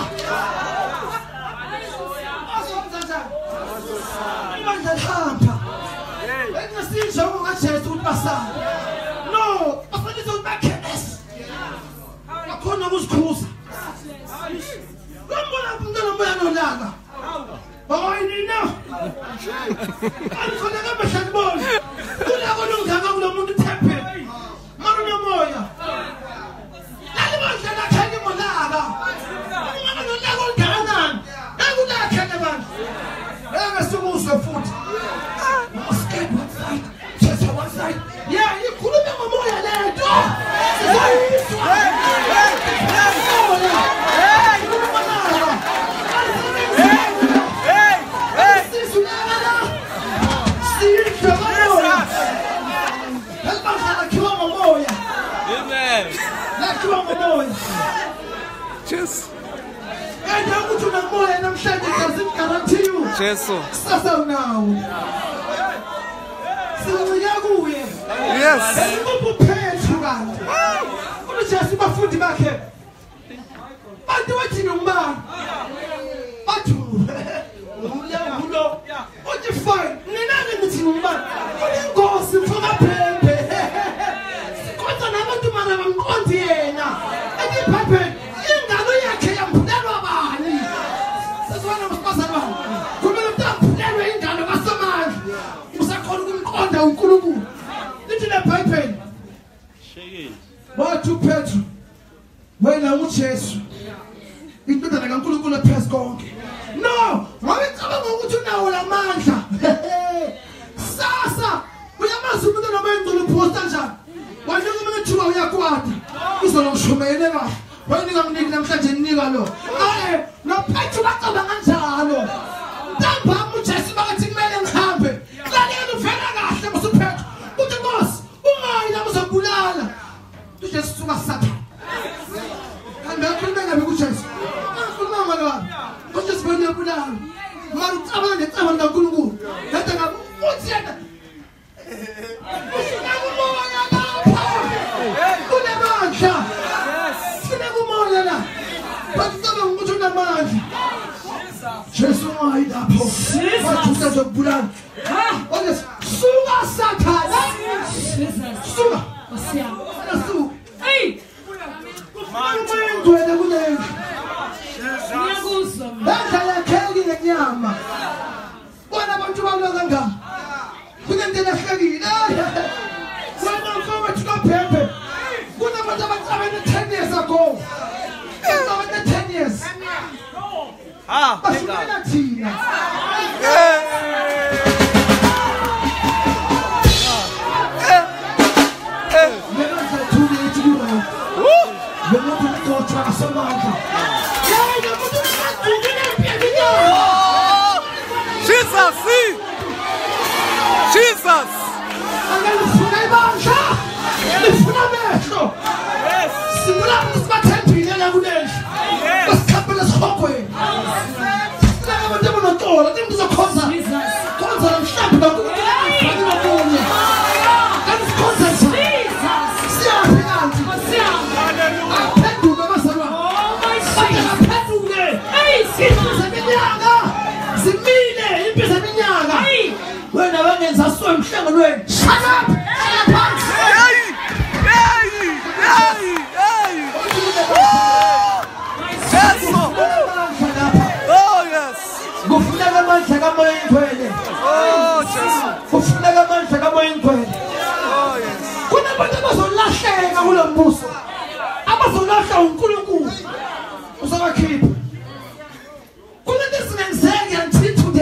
Azonza njani? Ibandla lihamba. Engasinje ngokaJesu ukuthi basala. No, bafanele ukuthi bakhenese. Akhona ukuzikhuza. Lombona umntwana moya nolaka. Hayi nina. Alikhona kabehlali bona. Kulako lungaka kulomuntu uThephe. Maruna moya. Lali bandla lakhanye molaka. Ungaba nolaka olganani. Ekulakhe abantu. Engasukuzwe futhi. Scared one side. Just one side. Yeah, ikhuluma ngomoya lento. Sizayizwa. Jesus. And how would you know more and I'm sure it doesn't guarantee you. Jesus. So now. So we are going. Yes. And you will prepare to run. What is just my foot back here? I do it in your man. I do. What you find? Nina in the man. What you go for my baby? What's another to man? I'm going to Vienna. And you papa. uNkulunkulu lithi leBhayibheli wathi uPetru wena uJesu indodana kaNkulunkulu ephezulu konke no ngicabanga ukuthi unawo lamandla sasa uyamazi umuntu nobenqulu uphosta njani wanje kumele thiwa uyakwata uzolongishumele kahle wena ngamniki namhlanje ninika lo aye noPetru bacabanga kanjalo ntamba uJesu bakathi kumele ngihambe lalela uvela kahle masuPetru uthi Nkosi ungayi la uzobulala uJesu suka Sathane kanti akhuluma ngabe kuJesu akhuluma ngalo uJesu wena uyabulala mara ucabanga necaba likaNkulunkulu ngathi ngabe uthi yena usinakumoya lapha kunemandla sinakumoya la bacabanga ukuthi unamandla Jesu ungayi lapho wathi usazokubulala Olha, suga Satanás! Suga! Olha, suga! Ei! Mamãe, é mulher! Deixa ela cair na nyama! Bora, vamos tomar uma ganga! Quando tem a caída! Quando vamos tomar pepe! Quando vamos tomar na tennis a gol! Quando na tennis! Ah! Mas não é na tina! Jesus, sim! Jesus! Wena bangenza so emhlanganweni shut up Hey! Hey! Hey! Hey! Oh yes! kufuneka amandla kamoya ingcwele Oh Jesus! kufuneka amandla kamoya ingcwele Oh yes! kunabantu abazolahleka kulo mbuso abazolahla uNkulunkulu uzobakhipha kunento ezingenzeki until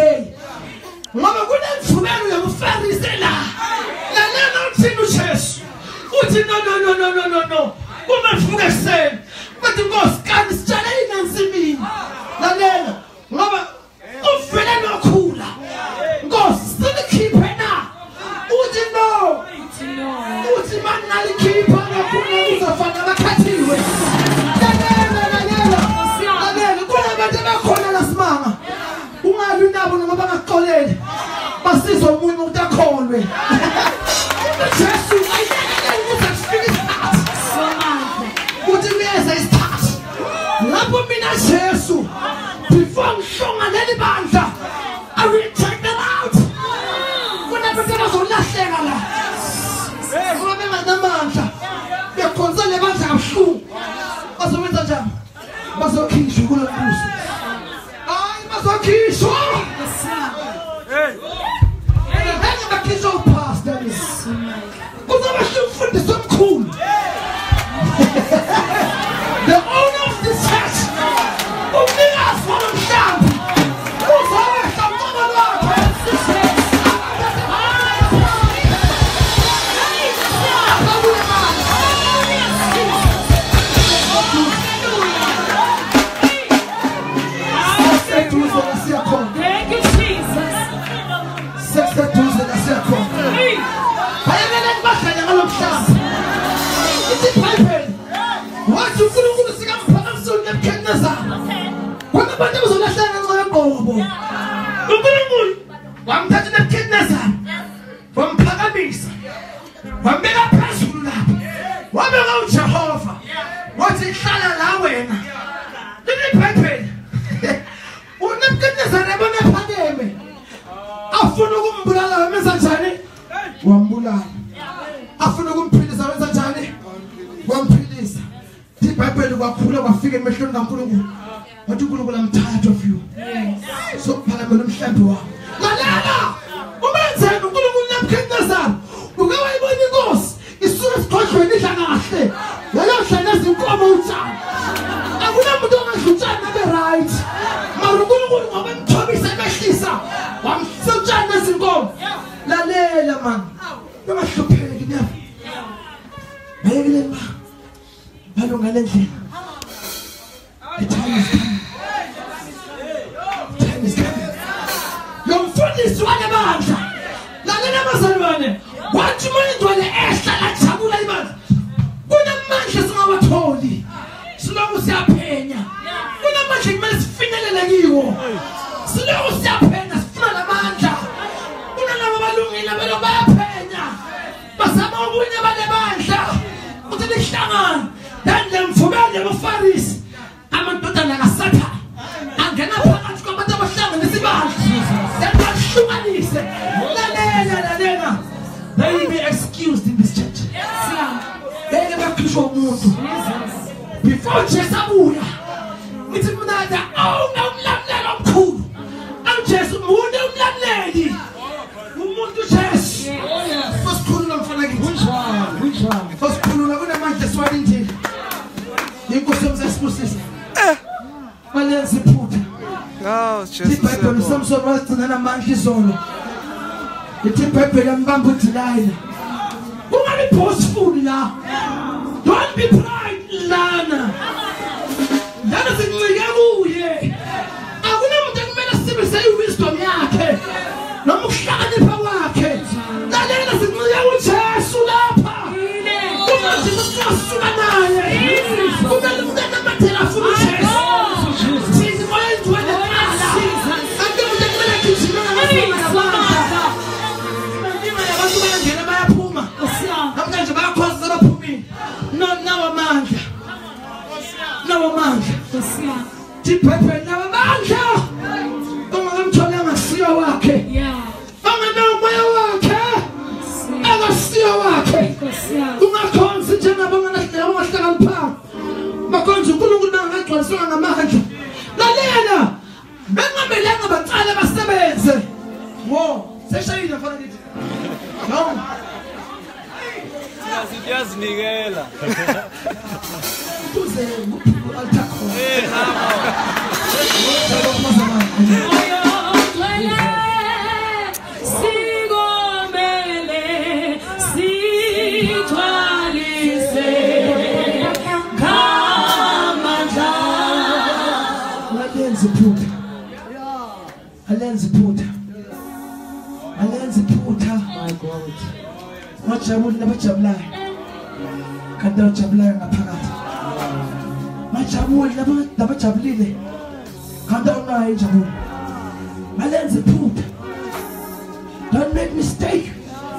emhlabeni. Jesu ayekele ukuthi asifike isikhathi. Uthi kuyeza isikhathi. Lapho mina Jesu before ngihlonganele bandla I will take them out. Kunabantu bazolahleka la. Ngoba benganamandla. Bekhonza le bandla kabuhlungu. Bazowenza njani? Bazokhishwa kulo mbuso. Hayi bazokhishwa. Hey. Hey bakhishwa upastor. Kuzoba umfundisi omkhulu. The owner of this church. Umnikazi walomhlaba. Uzoba samcaba lwakhe. Thank you, Jesus. Seseduze lasekhona. Bayekele bahlale ngalomhlaba. Ithi Bible. Wathi uNkulunkulu sikamphakamisile eBukhazana. Kwaba abantu bazolahleka nqaqobo. uNkulunkulu wamthatha eBukhazana. Wamphakamisa. Wambeka phezulu lapho. Wabeka uJehova. Wathi hlala la wena. Ithi Bible. UNebukadnezar ebona phakeme. Afuna ukumbulala wamenza njani? Wambulala. Afuna ukumphilisa wenza njani? Wamphilisa. iBhayibheli kwakhula kwafika emehlweni kaNkulunkulu. Wathi uNkulunkulu I'm tired of you. Yes. So phakamela umhlambi wakho. Lalela. Umenzeni uNkulunkulu Nebukadnezar. Uke wayibona inkosi isuka esiqhaqweni idla kahle. Leyo hlala izinkomo utshani. Akunamuntu ongadlutshana nabe right. Mara uNkulunkulu ngoba emthobisa emehlisa. Wamsutshana nezinkomo. Lalela man. Bengahlupheki nabo. Bayekele ma. Balunga lendlela. The time is coming. The time is coming. Yomfundisi wanebandla. Lalela bazalwane. Wathi manje ehla lajabula ibandla. Kunamandla singawatholi. Siloko siyaphenya. Kunamandla kumele sifinyelele kiwo. Siloko siyaphenya sifuna lamandla. Kunalabo balungile abelo bayaphenya. Basama ubunye balebandla. Uthi lihlangana. Dan lemfumele abafarisi. Amadodana kaSathane. Angena phakathi kwabantu abahlangana nesibandla. Yabahlukanise. Lalela lalela. They will be excused in this church. They never kill umuntu. Before Jesus abuya. It's mnada awuna umlamlelo omkhulu. Anjesu umuntu umlamleli. Umuntu Jesu. Fosikhulula mfana kithi. Kunjani? Kunjani? Fosikhulula kunamandla siwalindile. Inkosi yomsasibusisa. Eh. Balenza iphutha. Oh, Jesus. iBhayibheli uSamson wagcina namandla izolo. Ithi iBhayibheli yambamba uDelilah. Ungabi boastful la. Don't be pride lana. Lana sincike kuye. Akunamuntu ekumele sisebenzise iwisdom yakhe. Noma ukuhlakanipha kwakhe. Lalela sincike uJesu lapha. Uma Jesus wasuka naye. Kumele umntana amathela afuna uJesu. Jesus wayezwe lephala. Ake umuntu ekumele agijime ngabantu. Abantu bayangena bayaphuma. Namhlanje bayakhoza abaphumile. No nawo amandla. Nawo amandla. iBhayibheli nawo amandla. Ungakamthola ngasiyo wakhe. Yeah. Anganawo moya wakhe. Akasiyo wakhe. Ungakhonza njengabo nganahlala bangahlakanipha. Makonje uNkulunkulu bangagcwaliswa ngamandla. Lalela. Bengamelanga baqale basebenze. Wo, seshayile mfana kithi. No. Siyazinikela. Tuze altakho. Eh, Sigomele, sitwalise, kamandla. Alenze iphutha. Alenze iphutha. Alenze iphutha. My God. Majabule nabajabulayo. Kanti abajabulayo ngaphakathi. Majabule nabajabulile. Kanti awunayo injabulo. Alenze iphutha. Don't make mistake.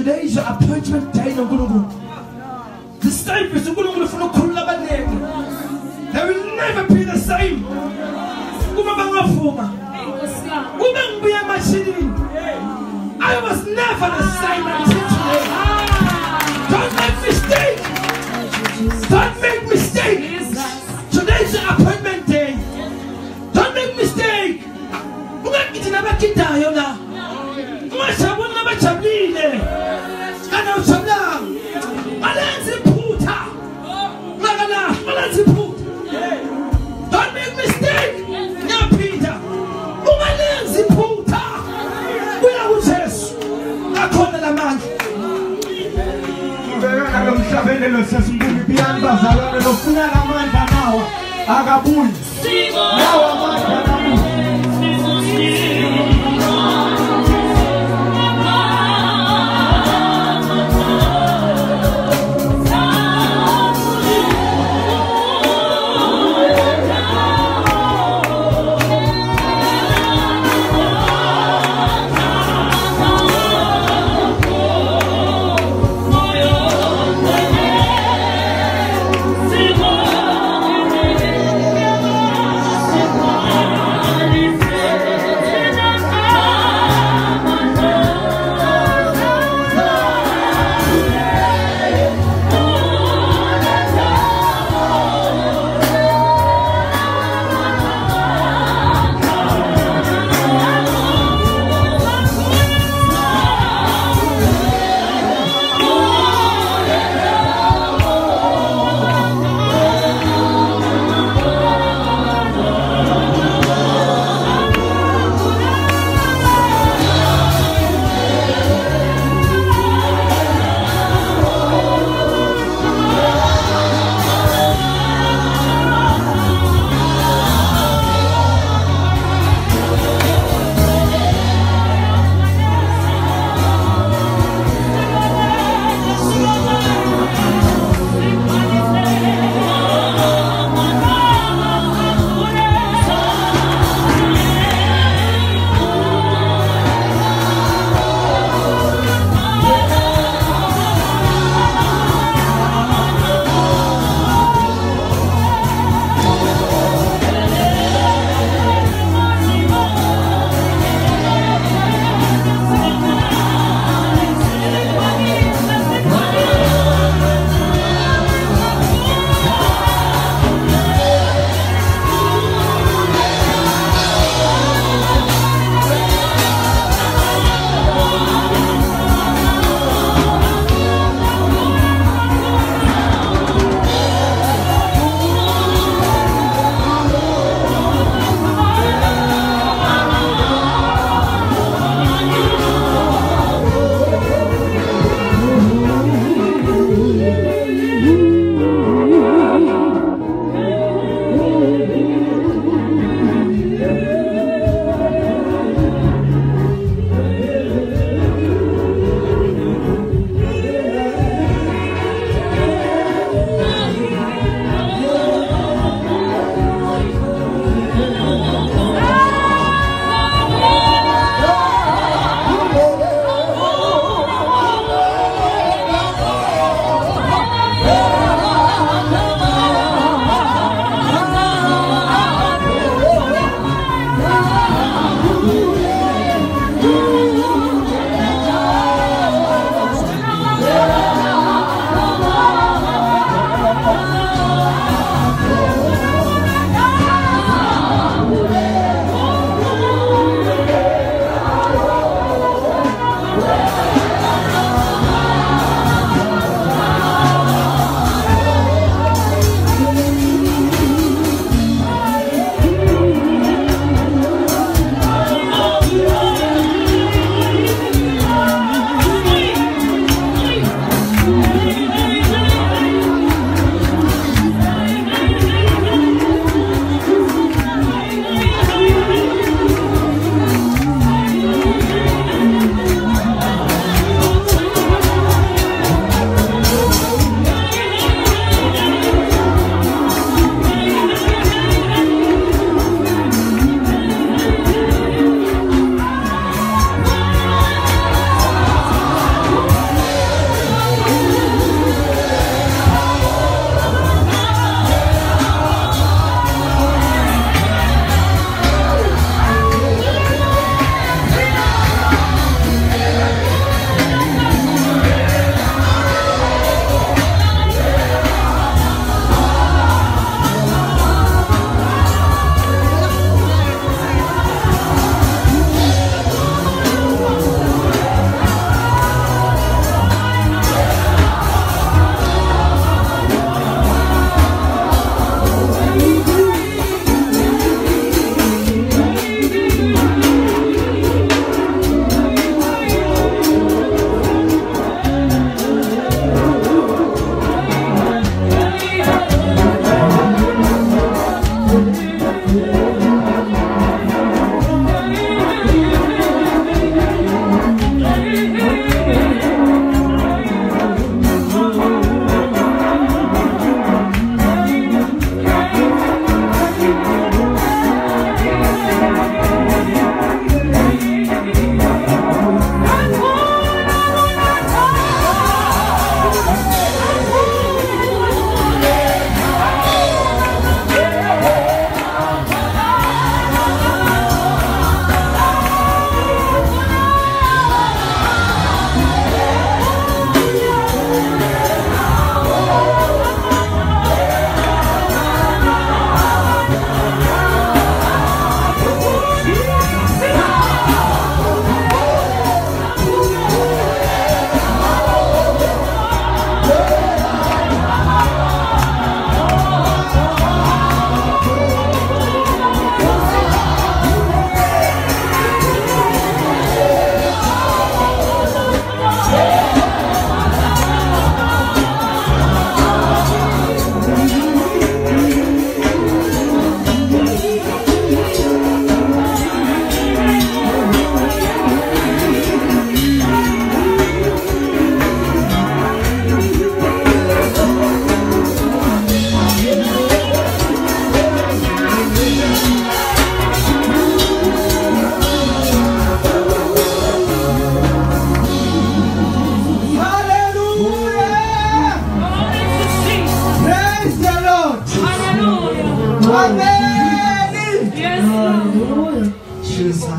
Today is your appointment day no nkulunkulu. The service unkulunkulu ufuna ukukhulula abaningi. They will never be the same. Kuma bangavuma. Uma ngibuya emashilini. I was never the same until today. Don't make mistake. Don't make mistake. Today is the appointment day. Don't make mistake. Ungakithi nabakidayo la. Ungashabona nabajabulile. Kana ushabula. Alenzi phutha. Ngakala, alenzi phutha. Don't make mistake. Ngiyaphinda. Ungalenzi phutha. Kuya kuJesu. Akhona lamandla. Ubekana lomhlabeni lo sesimbuli biyani bazalwane lofuna lamandla nawa akabuyi. Nawa amandla nabuyi. Simon,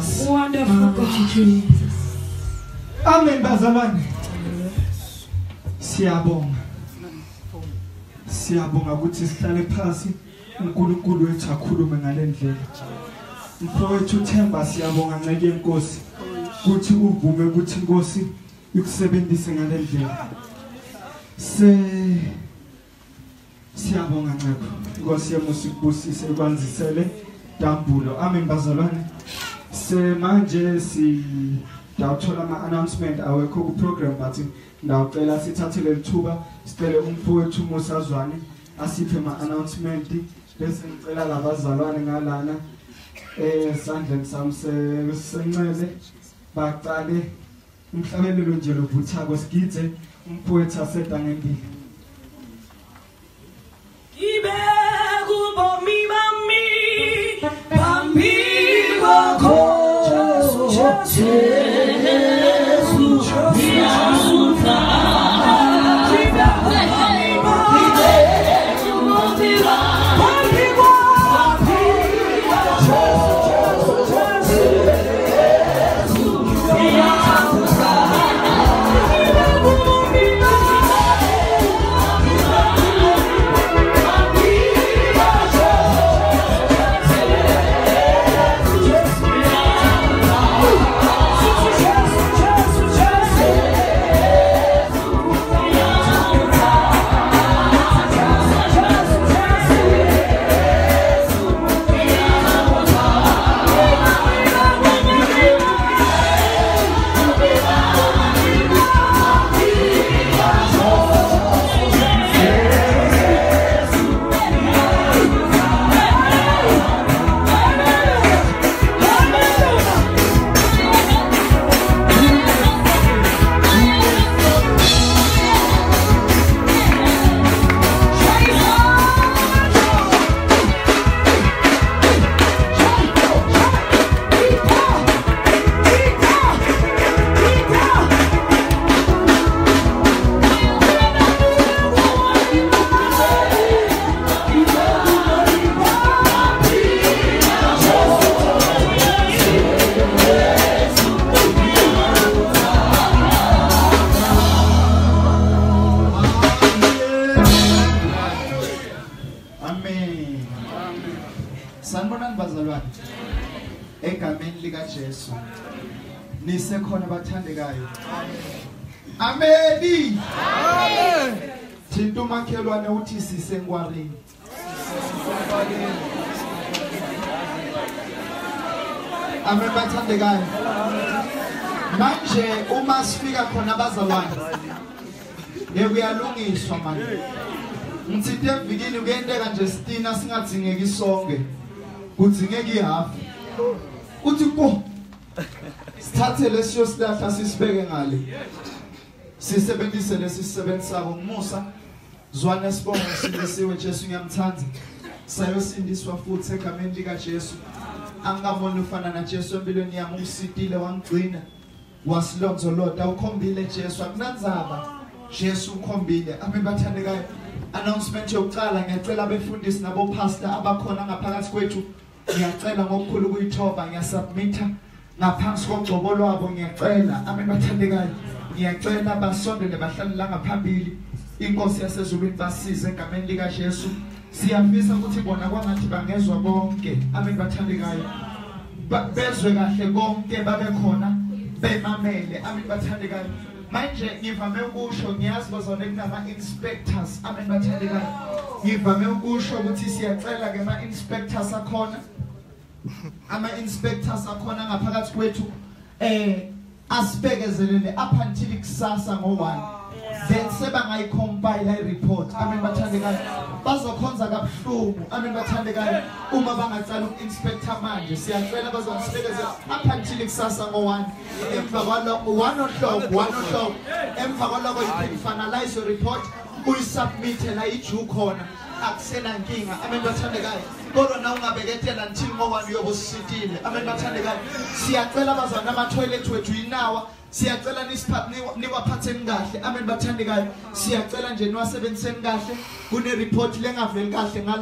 us. Wonderful God, Jesus. Amen bazalwane. Siyabonga. Siyabonga ukuthi sihlale phansi uNkulunkulu wethu akhulume ngalendlela. Mfowethu Themba siyabonga nqeke inkosi ukuthi uvume ukuthi inkosi ikusebenzise ngalendlela. Se siyabonga nqeko. Inkosi yemusi kubusise kwanzisele Dambulo. Amen bazalwane. Se manje si dawuthola ama announcement awekho ku program bathi ndawucela sithathe lethuba sicele umfowethu Musazwane asiphe ama announcement bese ngicela labazalwane ngalana eh sandleni sami sencele baqale umhlabelelo nje lovuthako sigidze umfowethu aseda ngempilo. Ibe kubomi bami bami kwakho Sanibonani bazalwane. Egameni lika Jesu. Nisekhona bathandekayo. Amen. Amen. Thinta umakhelwane uthi sisengwarini. Amen bathandekayo. Manje uma sifika khona bazalwane. Ngekuyalungiswa manje. Ngithithe evikini kuyenteka nje sitina singadingeki sonke. Kudzingeki half. Uthi ko sithathe lesiyo sihlahla sisibeke ngale. Sisebenzise lesisebenzisako ngumusa. Zwane sibonga silesiwe Jesu ngiyamthanda. Sayosindiswa futhi egameni lika Jesu. Angabona ufana na Jesu empilweni yami ungisitile wangigcina. Wasilonzoloda ukhombile Jesu akunanzaba. Jesu ukhombile. Amen bathandekayo. Announcement yokuqala ngiyacela abefundisi nabo pastor abakhona ngaphakathi kwethu ngiyacela ngokukhulu kuyithoba ngiyasubmita ngaphansi kogcobo lwabo ngiyacela amen bathandekayo ngiyacela basondele bahlale la ngaphambili inkosi yasezulwini basize egameni lika Jesu siyafisa ukuthi bona kwangathi bangezwa bonke amen bathandekayo bezwe kahle konke babe khona bemamele amen bathandekayo. Manje ngivame ukusho ngiyazi bazona kunama inspectors amen bathandekayo ngivame ukusho ukuthi siyacela ke ama inspectors akhona ama inspectors akhona ngaphakathi kwethu eh asibekezelele up until kusasa ngo one then sebangayicompile i report amen bathandekayo bazokhonza kabuhlungu amen bathandekayo uma bangacala uinspector manje siyacela bazosibekezela up until kusasa ngo one emva kwalokho one o'clock one o'clock emva kwalokho you finalize your report uyisubmit la iju khona akusena nkinga amen bathandekayo kodwa na ungabekethela until ngo one uyobositile amen bathandekayo siyacela bazana ama toilet wethu inawa siyacela nisiphathi niwaphatheni kahle amen bathandekayo siyacela nje niwasebenziseni kahle kune report lengaveli kahle ngala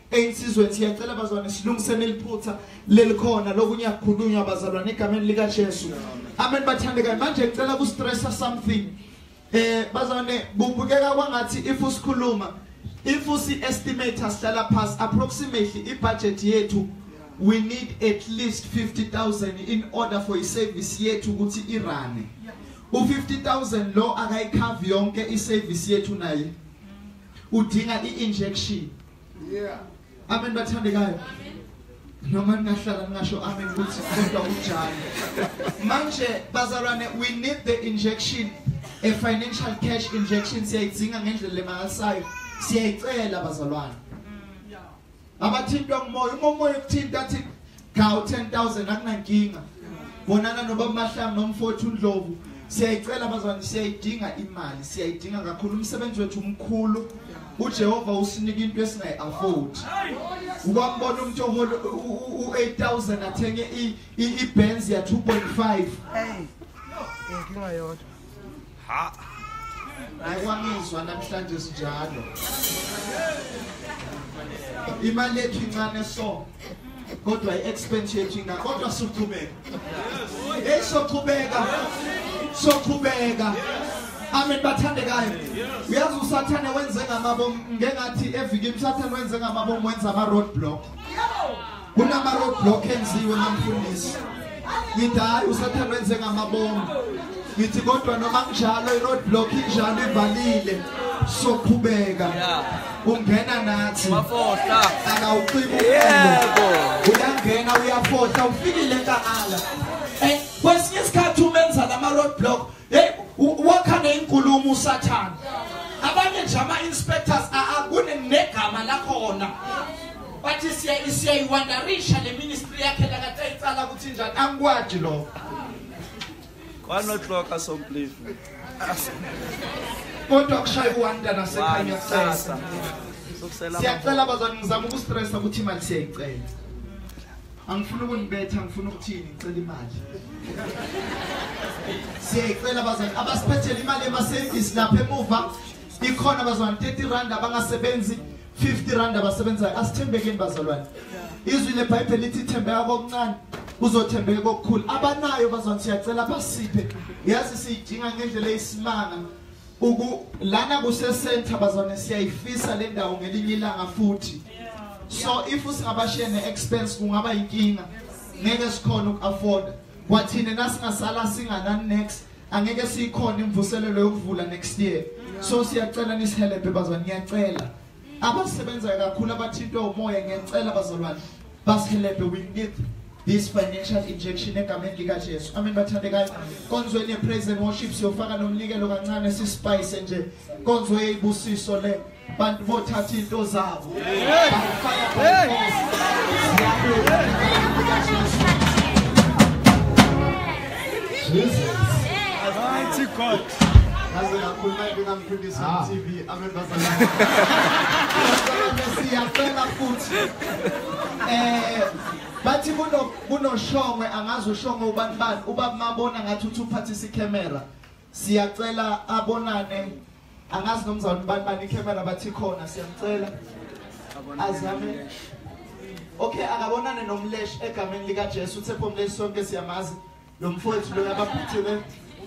einsizweni siyacela bazalwane silungisene liphutha lelikhona lokunye yakhulunywa bazalwane egameni lika Jesu. Amen bathandekayo. Manje ngicela ku stressa something. Eh bazalwane kubukeka kwangathi if usikhuluma if usi estimate asihlala phansi approximately I budget yethu we need at least fifty thousand in order for I service yethu ukuthi irane. U fifty thousand lo akayikhave yonke I service yethu naye. Udinga I injection. Yeah. Amen bathandekayo. Noma ningahlala ningasho amen ukuthi kodwa unjani. Manje bazalwane we need the injection, a financial cash injection siyayidinga ngendlela emakasayo. Siyayicela bazalwane. Abathintwa ngumoya, umoya ukuthinta athi gawu ten thousand akunankinga. Bonana noba Mahlangu nomfowethu uNdlovu. Siyayicela bazalwane siyayidinga imali, siyayidinga kakhulu umsebenzi wethu umkhulu. uJehova usinika into esingayi afford. Ukwambona umuntu ohola u eight thousand athenge I I Benz ya two point five. Hey. Inkinga yodwa. Ha. Ayikwamizwa namhlanje sinjalo. Imali yethu incane so. Kodwa iexpense yethu ingaka kodwa soqhubeka. Hey soqhubeka. Soqhubeka. Amen bathandekayo. Uyazi usathane wenze ngamabomu ngengathi evikini usathane wenze ngamabomu wenza ama road block. Kunama road block enziwe namfundisi. Ngithi hayi usathane wenze ngamabomu. Ngithi kodwa noma kunjalo I road block injalo ivalile soqhubeka. Ungena nathi. Mafohla. Akawucima Yebo. Uyangena uyafohla ufikile enkangala. Eh kwesinye isikhathi umenza lama road block. Hey wakhane inkulumo usathana. Abanye nje ama inspectors akune negama lakhona. Bathi siya siyayiwandarisha le ministry yakhe la kade ayicala ukuthi njani angikwazi lo. Kwanotloka somplifu. Kodwa kushaya uwanda nasekhanya kusasa. Sokusela. Siyacela bazalwane ngizama ukustressa ukuthi imali siyayicela. Angifuni ukunibetha ngifuna ukuthini ngicela imali. Siyacela bazalwane abasiphethele imali ema service lapha emuva ikhona bazalwane thirty rand abangasebenzi fifty rand abasebenzayo asithembekeni bazalwane. Izwi leBhayibheli lithi thembeka kokuncane uzothembeka kokukhulu. Abanayo bazalwane siyacela basiphe. Yazi siyidinga ngendlela eyisimanga. Uku lana kuse center bazalwane siyayifisa le ndawo ngelinye ilanga futhi. So if usingabashiye ne-expense kungaba inkinga ngeke sikhona uku-afford kwathina nasingasala singanani next angeke sikhona imvuselelo yokuvula next year. So siyacela nisihelebhe bazalwane ngiyacela abasebenza kakhulu abathintwa umoya ngiyacela bazalwane basihelebhe we need this financial injection egameni lika Jesu. Amen bathandekayo. Konzweni praise and worship siyofaka nomnikelo kancane sispice nje konzo yeyibusiso le bantu bothatha into zabo bafaya phansi Jesus Mighty God. Kaze kakhuluma ngingamfundisa ku T V amen bazalwane. Siyacela futhi eh bathi kuno kunoshongwe angazi ushongwe ubani bani ubaba mabona ngathi uthi uphathisa icamera. Siyacela abonane angazi nomzawuni bani bani icamera bathi khona siyacela azame. Okay akabonane nomleshi egameni lika Jesu uThepho Mleshi sonke siyamazi lo mfowethu lo yabaphithile.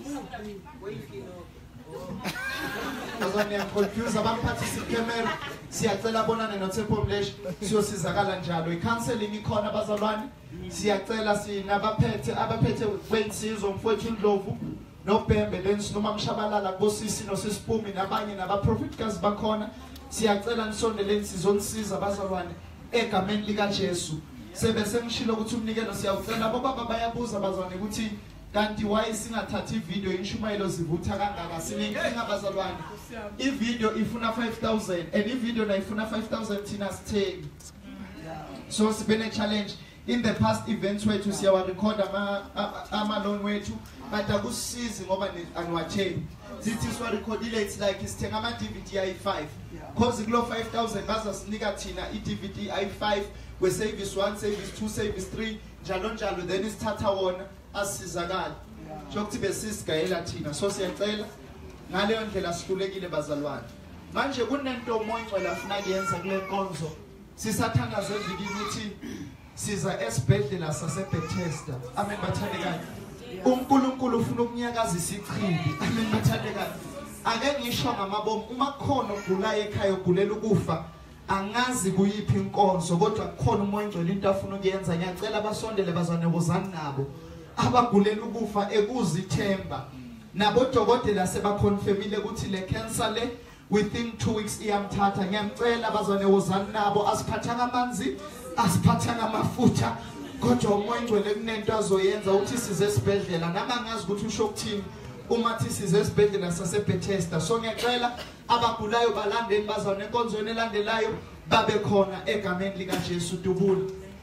Bazane confuse abamphathisa icamera siyacela abonane noThepho Mleshi siyosizakala njalo icounseling ikhona bazalwane siyacela sinabaphethe abaphethe kwensizwa umfowethu uNdlovu noBhembe lensi noma Mshabalala kubosisi noSisipumi nabanye nabaprofetikazi bakhona siyacela nisondeleni sizonisiza bazalwane egameni lika Jesu. Sebe sengishilo ukuthi umnikelo siyawucela bobaba bayabuza bazalwane ukuthi kanti why singathathi video inshumayelo zivutha kangaka sinenkinga bazalwane. I video ifuna five thousand and I video na ifuna five thousand thina sithengi. So sibene challenge in the past events wethu siyawa record ama ama loan wethu but akusizi ngoba anwatheni. Sithi siwa recordile it's like isithenga ama D V D I five. Cause kulo five thousand baza sinika thina I D V D I five we service one service two service three njalo njalo then isithatha wona asizakala. Jokuthi besisigayela thina so siyacela ngaleyo ndlela sihlulekile bazalwane. Manje kunento omoya ingcwele afuna kuyenza kule nkonzo sisathandaza eviki ukuthi siza esibhedlela saseBethesda. Amen bathandekayo. uNkulunkulu ufuna ukunyakazisa ichimbi. Amen bathandekayo. Ake ngisho ngamabomu uma khona ogulayo ekhaya ogulela ukufa angazi kuyiphi inkonzo kodwa kukhona umoya ongcwele into afuna ukuyenza. Ngiyacela abasondele bazane bozani nabo abagulela ukufa ekuzithemba nabo dokotela sebaconfirmile ukuthi le cancer le within two weeks iyamthatha. Ngiyamcela bazane wozani nabo asiphathanga amanzi asiphathanga amafutha kodwa umoya ongcwele kunento azoyenza uthi size esibhedlela nama ngazi ukuthi usho ukuthini uma thi size esibhedlela saseBethesda. So ngiyacela abagulayo balandeni bazane enkonzweni elandelayo babe khona egameni lika Jesu dubula.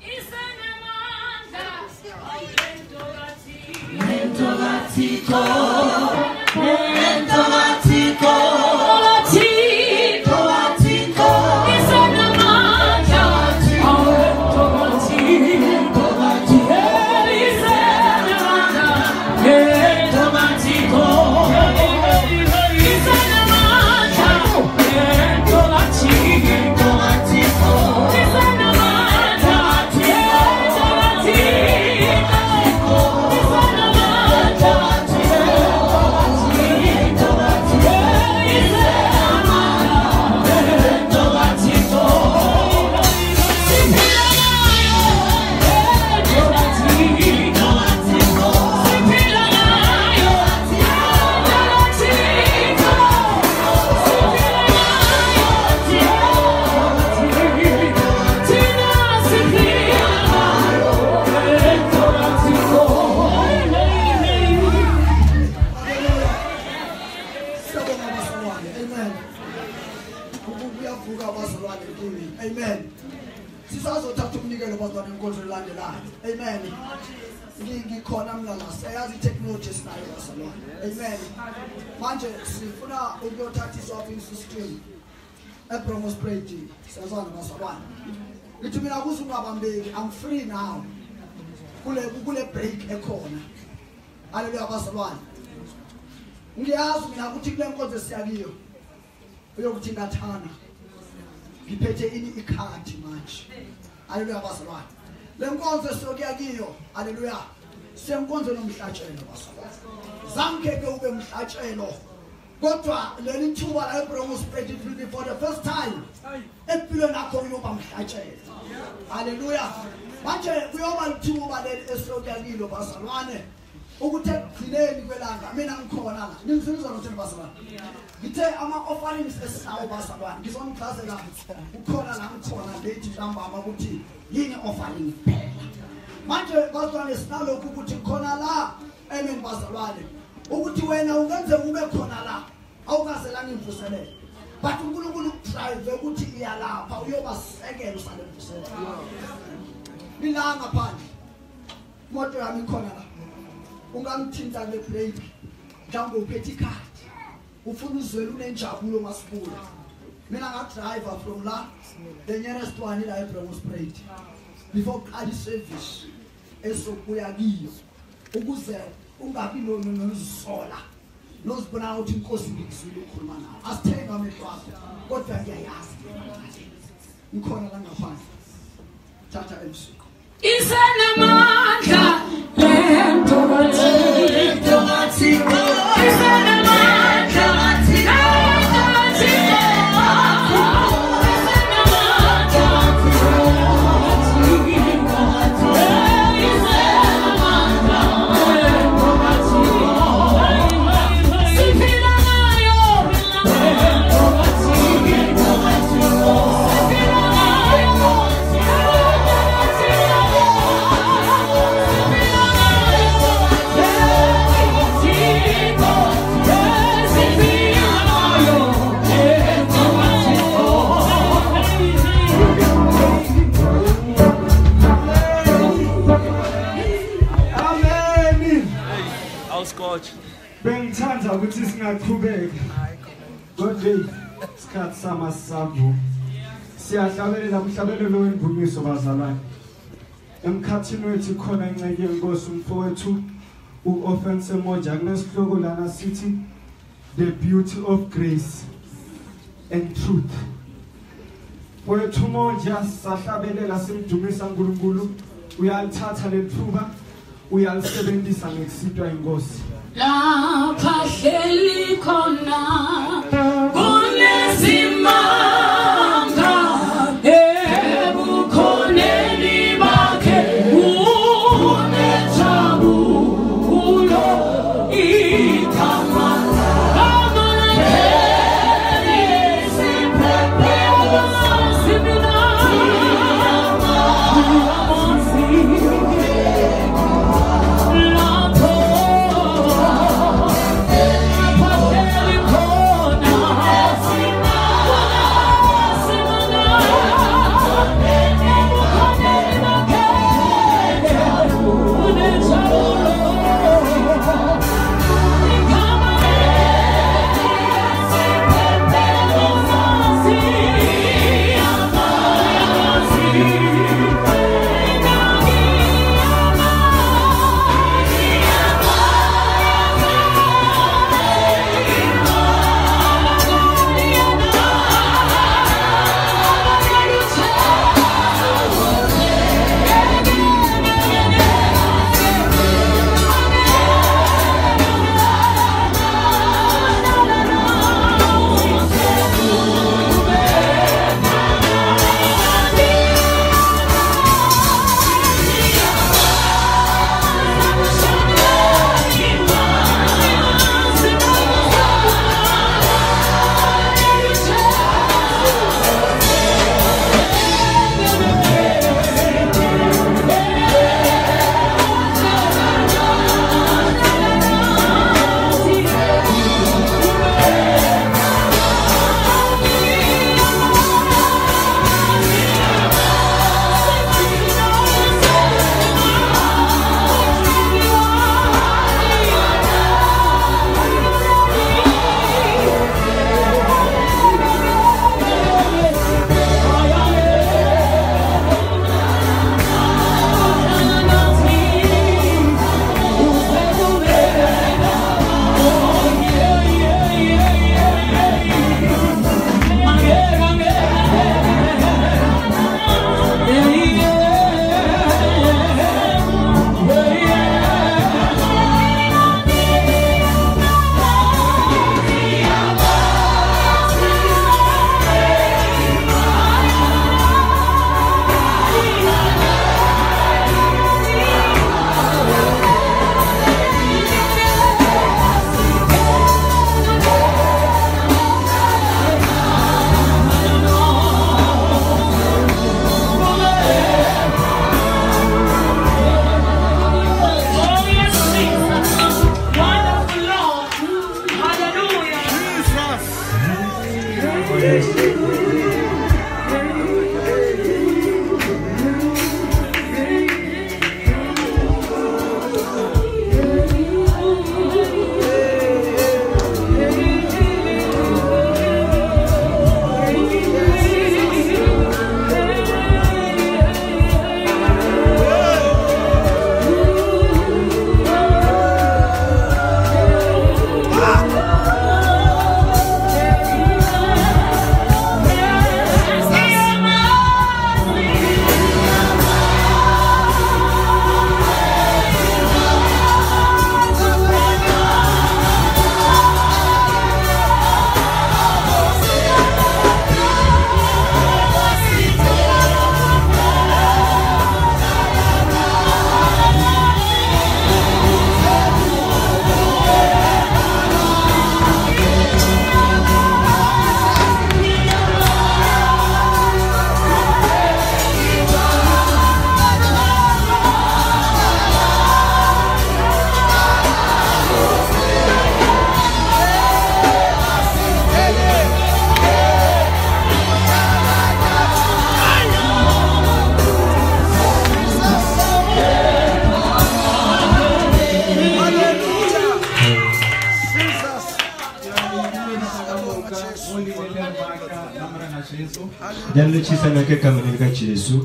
Lento gatiko, lento gatiko, gatiko, gatiko, isana manja, lento gatiko, gatiko, isana manja, lento gatiko, isana manja, lento gatiko, gatiko, isana manja, lento gatiko. Amen. Sisazothatha umnikelo bazwana enkonzo elandelayo. Amen. Ngikhona mina la siyazi technology sinayo bazalwane. Amen. Manje sifuna ukuyothatha i-swapping system eBromos Sprite. Siyazana bazalwane. Ngithi mina kuze ungabambeki, I'm free now. Kule kule break ekhona. Haleluya bazalwane. Ngiyazi mina ukuthi kule nkonzo siyakiyo. Uyokuthi ngathana. Ngiphethe ini ikhadi manje. Haleluya bazalwane. Lenkonzo sokuya kiyo. Haleluya. Senkonzo nomhlatshelo bazalwane. Zamkeke ube umhlatshelo. Kodwa leli thuba la eBromos Sprite for the first time. Empilweni yakho uyoba umhlatshelo. Haleluya. Manje kuyoba lithuba leli esokuya kilo bazalwane. Ukuthi egcineni kwelanga mina ngikhona la. Nimzizwa nokuthi bazalwane. Ngithe ama offerings esinawo bazalwane. Ngizomchazela ukhona la ngikhona lethi ntambama ukuthi yini offering phela. Manje bazalwane sinalokhu ukuthi khona la amen bazalwane. Ukuthi wena ungenze ube khona la awukazelanga imvuselelo. But uNkulunkulu drive ukuthi iyalapha uyoba sekelo sale mvuselelo. Bilanga phandle. Moto yami khona la. Ungamthinta le break. Mhlawumbe uphethe ikhadi. Ufuna uzwela unenjabulo masibula. Mina nga driver from la the nearest one ila eBromos Sprite. Before qali service esokuya kiyo. Ukuze ungabi nozisola. Nozibona ukuthi inkosi ngizwile ukukhuluma nawe. Asithenga amehlo akho. Kodwa ngiyayazi. Ngikhona la ngaphandle. Tata M C. Isana manja, lento gatiko, lento gatiko, isana manja, lento gatiko, isana manja, isana manja, lento gatiko, sifila nayo, lento gatiko, sifila nayo. Bengithanda ukuthi singaqhubeka. Kodwa isikhathi samasavu. Siyahlabelela umhlabelelo wemvumiso bazalwane. Emkhathini wethu khona inceke yenkosi umfowethu uOffense Moja kunesihloko lana sithi the beauty of grace and truth. kwethu monja sahlabelela simdumisa uNkulunkulu uyalithatha lethuba uyalisebenzisa ngekusitwa inkosi lapha hleli khona kunesimanga ebukhoneni bakhe unejabulo igama Dan le chisa na ke kamene ka Jesu.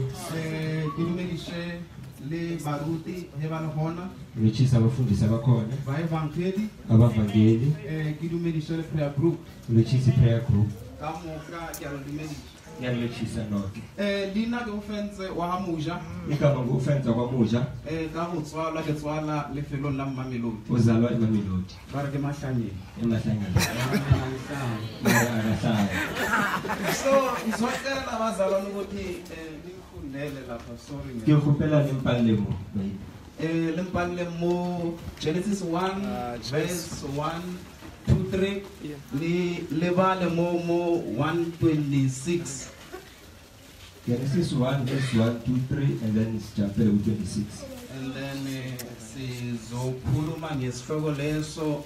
Dilumedishe le baruti hebana hona. Le chisa bafundisa bakhona. Ba evangeli. Abavangeli. Eh dilumedishe le prayer group. Le chisa prayer group. Kamoka ya dilumedishe. ngiyalethisa nonke Eh lina ke ofense wa hamuja. igama ngufenza kwamuja Eh ka go tswala ke tswala lefelong la Mamelodi. uzalwa eMamelodi Ba re ke mahlanyeng. emahlangeni akahlala So ngizocela abazalwane ukuthi eh ngifundele lapha sorry. ngiyokhuphela lempalemo Eh lempalele mo Genesis one verse one two three ni lebale mo mo one twenty-six. Genesis one verse one two three and then it's chapter twenty-six. And then eh, sizokhuluma ngesihloko leso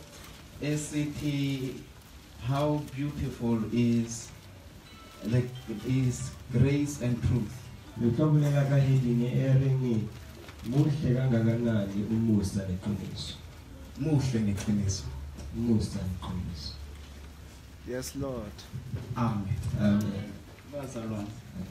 esithi how beautiful is the is grace and truth. Lokubonela kahidi ngeeringi muhle kangakanani umusa neqiniso. Muhle neqiniso. Umusa neqiniso. Yes, Lord. Amen. Amen. Bazalwane.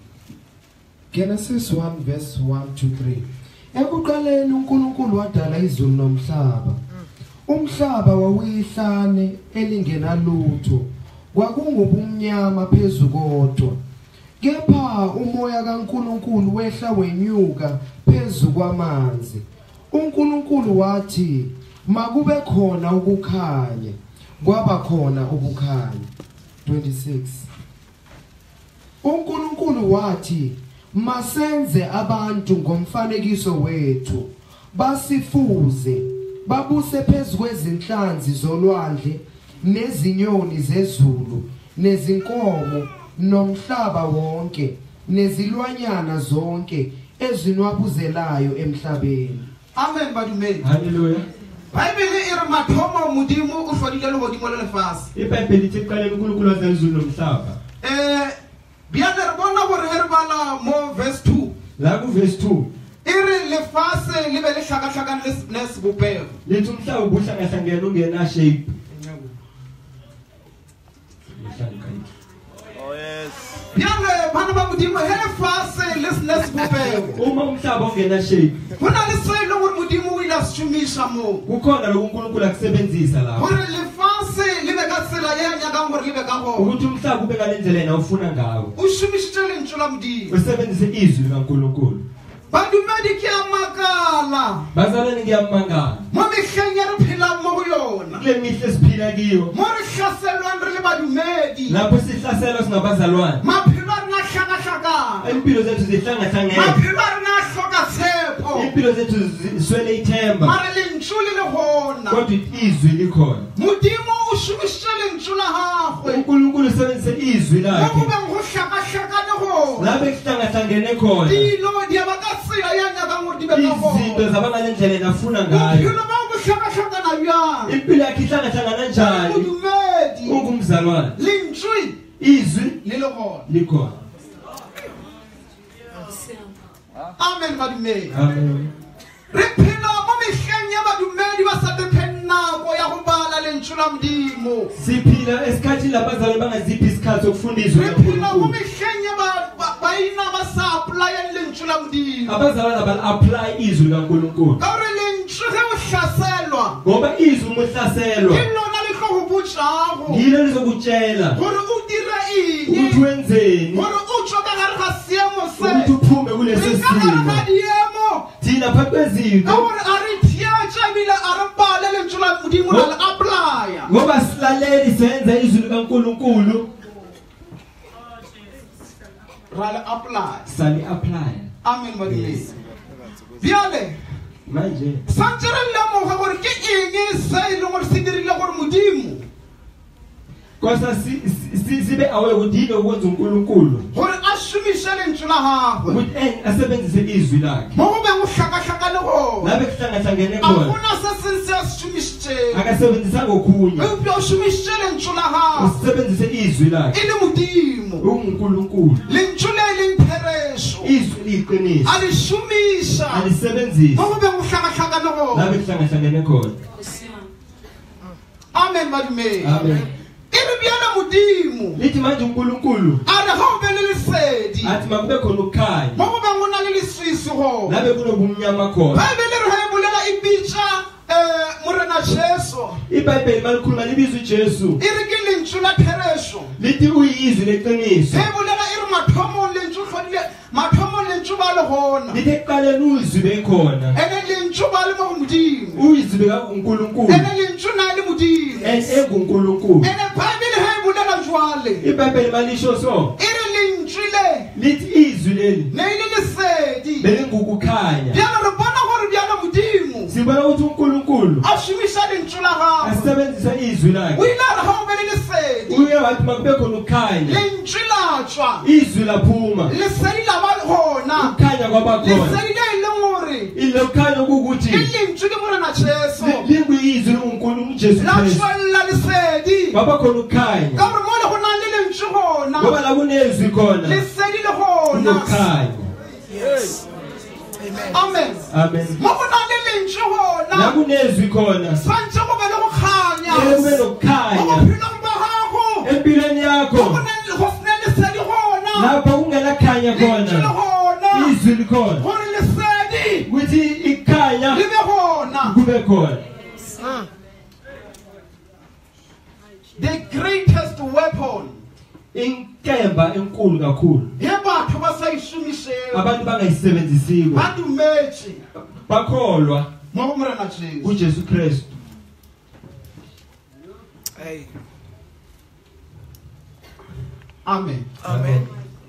Genesis one verse one to three. Ekuqaleni uNkulunkulu wadala izulu nomhlaba. Umhlaba wawuyihlane elingenalutho. Kwakungubumnyama phezulu kodwa. Kepha umoya kaNkulunkulu wehla wenyuka phezulu kwamanzi. uNkulunkulu wathi makube khona ukukhanya. Kwaba khona ukukhanya. twenty-six. uNkulunkulu wathi masenze abantu ngomfanekiso wethu basifuze babuse phezulu kwezinhlanzi zolwandle nezinyoni zezulu nezinkomo nomhlaba wonke nezilwanyana zonke ezinwabuzelayo emhlabeni. Amen badumeli. Hallelujah. Bible iri mathomo modimo o hlodile le godimo le lefase. iBhayibheli ithi qale uNkulunkulu wazala izulu nomhlaba. Eh biane re bona gore he re bala mo verse two. La ku verse two. Iri lefase le be le hlakahlakane le nesibopego. Lethi umhlaba ubuhlangahlangene ungena shape. Oh yes. Biane bana ba modimo he lefase le nesibopego. Uma umhlaba ungena shape. Bona le selo gore modimo o ila shumisha mo. Kukhona lokho uNkulunkulu akusebenzisa lapho. Gore lefase le be ka tsela ye nyaka gore le be ka go. Ukuthi umhlaba ube ngalendlela yena ufuna ngawo. O shumishitse le ntshula modimo. Usebenzise izwi likaNkulunkulu. Badumedi ke amakala. Bazalwane ngiyamangala. Mo mehleng ya re phela mo go yona. Kule mihle siphila kiyo. Mo re hlaselwang re le badumedi. Lapho sihlaselwa singabazalwane. Maphelo a rena hlakahlakana. Impilo zethu zihlangahlangene. Maphelo a rena a hloka tshepo. Impilo zethu ziswele ithemba. Mara lentswe le le gona. Kodwa izwi likhona. Modimo o shumisitse lentswe la gagwe. uNkulunkulu usebenzise izwi mo lakhe. go beng go hlakahlakane gona. Lapho kuhlangahlangene khona. Dilo di ba ka tsela ya nyaka gore di be ka gona. Izinto zabangalendlela yena afuna ngayo. Bophelo ba go hlakahlakana bjang. Impilo yakhe ihlangahlangana njani? Modumedi. Ungumzalwane. Lentswe Izwi le le gona. likhona. Amen badumedi. Amen. Re phela mo mehleng ya badumedi ba sa depennako ya go bala lentswe la modimo. Siphila esikhathini labazalwane bangaziphi isikhathi sokufunda izwi Re phela mo likaNkulunkulu. mehleng ya ba baina ba sa apply lentswe la modimo. Abazalwane bal apply izwi likaNkulunkulu. Ka gore lentswe ge o hlaselwa Ngoba izwi umuhlaselwa. ke lona le tlo go botsago Ngilo lizokutshela gore o dira ukuthi eng wenzeni. gore o tswa ka gare ga seemo Ukuthi se uphume kuleso re ka gare simo. ga diemo Thina phakathi ka kwezinto gore a re thiatša ebile a re bale lentswe la modimo la le applya. ngoba silaleli senza izwi likaNkulunkulu Ra le apply. sali apply. Amen badumedi. Bjale Manje santse re lemoga gore ke eng se e leng gore se dirile gore modimo kosa si si sibe awe ukuthi yilo ukwenza uNkulunkulu gore a shumishe lentswe la gagwe ukuthi en asebenzise izwi lakhe. mo go beng o hlakahlakane gona. Labe kuhlangahlangene A khona. gona se seng se a se šomišitšeng. Akasebenzisa ngokhunye. Eupša o šomišitše lentswe la gago Usebenzise izwi lakhe. e le modimo. UNkulunkulu. Lentswe le e leng phereso Izwi liyiqiniso. a le šomiša Alisebenzise. mo go beng o hlakahlakane gona. Labe kuhlangahlangene khona. Amen badumedi. Amen. E re bjale modimo Lithi manje uNkulunkulu a re ga o be le lesedi athi makube khona ukukhanya. mo go beng o na le leswisi gona. Labe kunobumnyama khona. Bible re ga e bolela e bitša um morena Jesu iBhayibheli malikhuluma libiza uJesu. e re ke lentswe la phereso. Lithi uyizwi leqiniso. Ge e bolela e re mathomo lentshubalo khona lithe ekuqaleni uyizwi bekhona ene lentshubalo mawumdimo uyizwi bekaNkulunkulu ene lentshunali mudimo enguNkulunkulu ene Bible hayibulela njwale iBhayibheli malisho so ire lentshile lithi izwi leli neyile lisedi belingukukhanya yana robona gore byana mudimo sibona ukuthi uNkulunkulu ashimisha lentshula ga asebenzisa izwi lakhe uyilana ha ubele lisedi uye wathi makube khona ukukhanya lentshilachwa izwi laphuma lisedi labali khona ukukhanya kwabakhona lisedi lengore ile ukukhanya ukuthi ilintshike mona na Jesu linguyizwi uNkulunkulu uJesu Kristu lashwala lisedi baba khona ukukhanya kambe mona khona lentshi khona ngoba la kunezwi khona lisedi le khona ukukhanya yes amen amen mona lentshi khona la kunezwi khona sanje kube lokukhanya kube lokukhanya ukuphila kwakho empilweni yakho khona lisedi khona lapho kungenakhanya khona izwi likhona khona lisedi ukuthi ikhanya libe khona kube khona the greatest weapon inkemba enkulu kakhulu yebathu basayishumishela abantu bangayisebenzisiko badumethi bakholwa ngokumra na Jesu kuJesu Kristu hey amen amen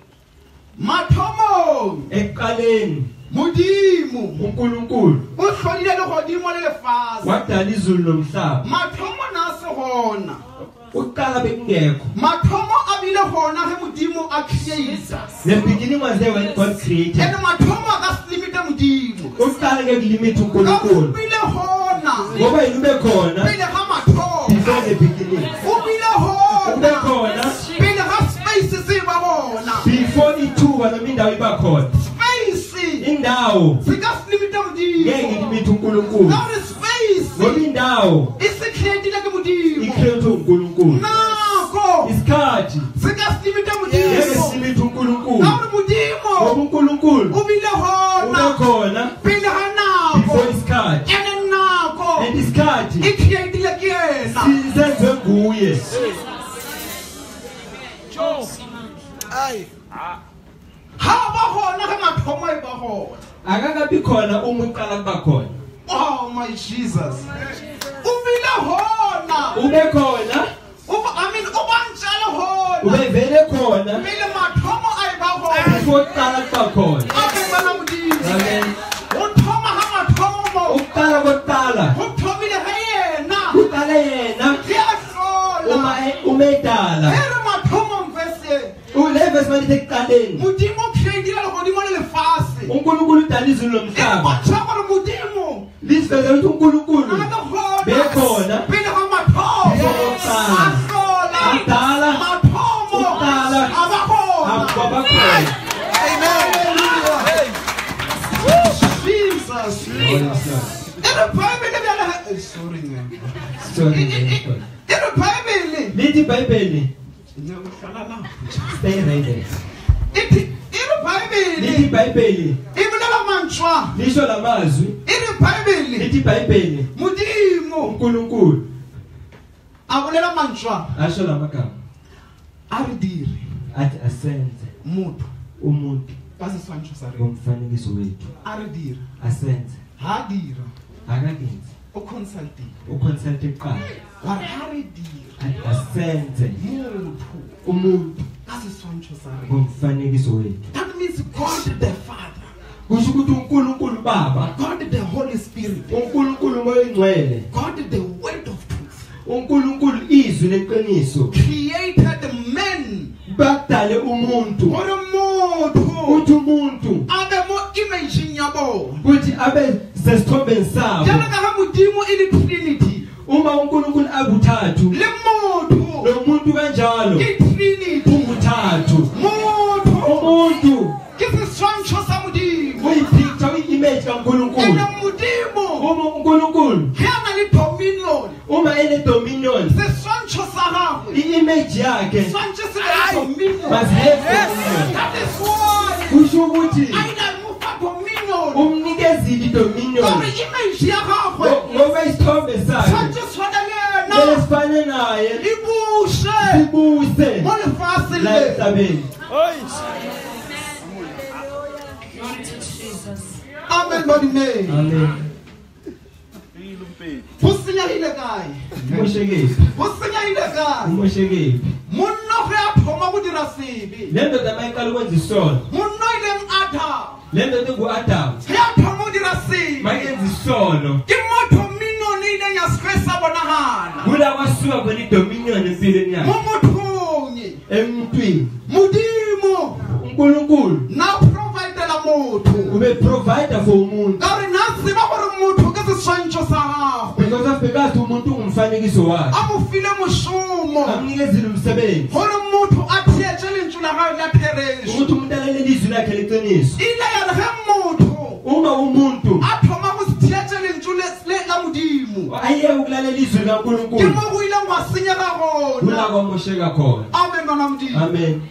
mathomo eqaleni mudimo uNkulunkulu uhlolile logodimo lelefasi wadala izulu nomhlaba mathomo nasihona uqala bekungekho mathomo abile khona he mudimo a create the beginning was there when God created and mathomo akasilimite mudimo uqala ke kulimit uNkulunkulu ubile khona ngoba yini ube khona bile ha mathomo before the beginning ubile khona ube khona bile ha space siba khona before ithuba noma indawo iba khona space indawo sikasilimite mudimo ngeke ilimit uNkulunkulu now the space ngoba indawo isikreate like mudimo ikreate uNkulunkulu nako isikhathi sikasilimite ngeke mudimo silimit uNkulunkulu now mudimo ngoba uNkulunkulu ubile khona ube khona bile ha nako before isikhathi and nako and isikhathi ikreate like yena sizenze nguye ay haba khona ke mathomo e ba khona akakabi khona uma uqala kuba khona oh my Jesus ubile khona ube khona uba I mean ubanjalo khona ube vele khona bile mathomo ay ba khona before uqala kuba khona ake bana mudimo amen uthoma ha mathomo uqala kokuqala uthomile ha yena uqala yena yahlola uma umedala ere mathomo mvese ulevesi manje ekuqaleni mudimo create lo godimo le fase uNkulunkulu udala izulu nomhlaba bathaba mudimo lisiveza ukuthi uNkulunkulu bekhona bile ha mathomo ahlola adala mathomo uqala abakhona abakhona Jesus ere Bible le sorry man sorry ere Bible lithi iBhayibheli ngiyohlala la stay right there ithi ere Bible lithi iBhayibheli ibulela manchwa lisho lamazwi ere Bible lithi iBhayibheli mudimo uNkulunkulu abulela manchwa asho lamagama aridiri athi asenze umuntu umuntu basiswantsho sare ngomfanekiso wethu aridiri asenze hadira akakenzi uconsulting uconsult eqala waridiri athi asenze umuntu umuntu basiswantsho sare ngomfanekiso wethu that means God the Father kusho ukuthi uNkulunkulu baba God the Holy Spirit uNkulunkulu moya ingcwele God the word of truth uNkulunkulu izwi leqiniso created men bakudale umuntu for umuntu uthi umuntu abe mo image yabo ukuthi abe sesithombeni sabo jana ka mudimo in Trinity uma uNkulunkulu akuthathu le muntu lo muntu kanjalo i Trinity unguthathu muntu umuntu kisiswantsho samudimo uyipicture uyi-image kaNkulunkulu ene mudimo uma uNkulunkulu yana li dominion uma ene dominion siswantsho sakho i-image yakhe swantsho sile dominion must have dominion that is why kusho ukuthi aina mufa dominion umnikezile dominion or image yakho ngoba isithombe sakhe swantsho swana yena lesifane naye ibushe sibuse mole fasi la le emhlabeni Amen badumedi. Amen. Usinyahile kae. Moshekephi. Usinyahile kae. Moshekephi. Munno ge aphoma go dira sibi. Le ndoda mayiqala ukwenza isono. Munno ile Adam. Le ndoda engu-Adam. Ge aphoma go dira sibi. Mayenza isono. Ke motho minone ile ya stressa bonagala. Kula kwasuka khona idominion empilweni yakhe. Momothonye. Emntwini. Mudimo. uNkulunkulu Na providela motho. ube provider for umuntu. Kare nasi ba gore motho ke seswantšho sa gago. Because of because umuntu ungumfanekiso wakhe. Amufile mushumo. Amnikezile umsebenzi. Gore motho athiyetse lentswe la gago la pheresho. Ukuthi umuntu alele ilizwi lakhe leqiniso. Ile ya ge motho. Uma umuntu athoma go sithiyetse lentswe le la modimo. aye ukulalela ilizwi Ke likaNkulunkulu. mo go ile ngwa senyega Kula gona. kwamosheka khona. Amen bana modimo. Amen.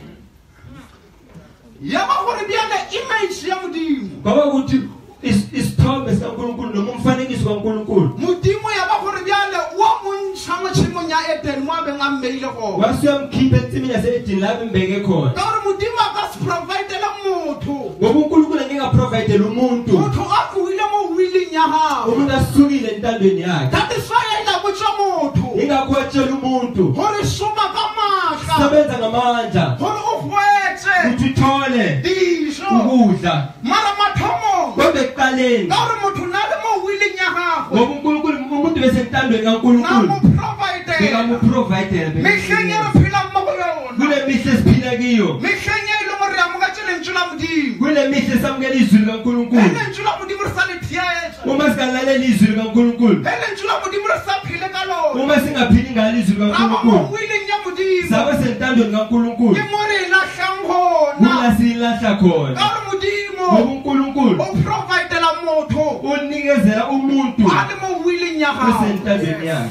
Ya ba gore bjale image ya modimo. Ngoba ukuthi isithombe sikaNkulunkulu noma umfanekiso kaNkulunkulu. Modimo ya ba gore bjale wa montsha motšhemong ya Eden mo a beng a mmeile gona. Wasiyamkhipha entsimini yase-Edeni lapho imbeke khona. Ka gore modimo a ka se providela motho. Ngoba uNkulunkulu angeke aprovayidele umuntu. Motho a tlohile mo willing ya gago. Umuntu asukile entandweni yakhe. That is why a ila botša motho. Ingakho watshela umuntu. Gore šoma ka maatla. Sebenza ngamandla. Gore o hwetse. Ukuthi uthole dijo. ukudla. Mara mathomong. Kodwa ekuqaleni. Ka gore motho na le mo willing ya gago. Ngoba uNkulunkulu umuntu besentandweni Na kaNkulunkulu. mo providela. Bekamuprovidela. Mehleng e re phelang mo go yona. Kule mihla esiphila kiyo. Mehleng e ile gore re amogetse lentswe la modimo. Kule mihla esamukela izwi likaNkulunkulu. E lentswe la modimo re sa le thietsa. Uma singalalela izwi likaNkulunkulu. E lentswe la modimo re sa phele ka lona. Uma singaphili ngalo izwi Ra ba likaNkulunkulu. mo willing ya modimo. Sabe sentandweni kaNkulunkulu. Ke mo re e lahlang gona. Kula silahla khona. Ka gore modimo Ngoba uNkulunkulu o providela motho. unikezela umuntu A le mo willing ya gago. osentandweni yakhe.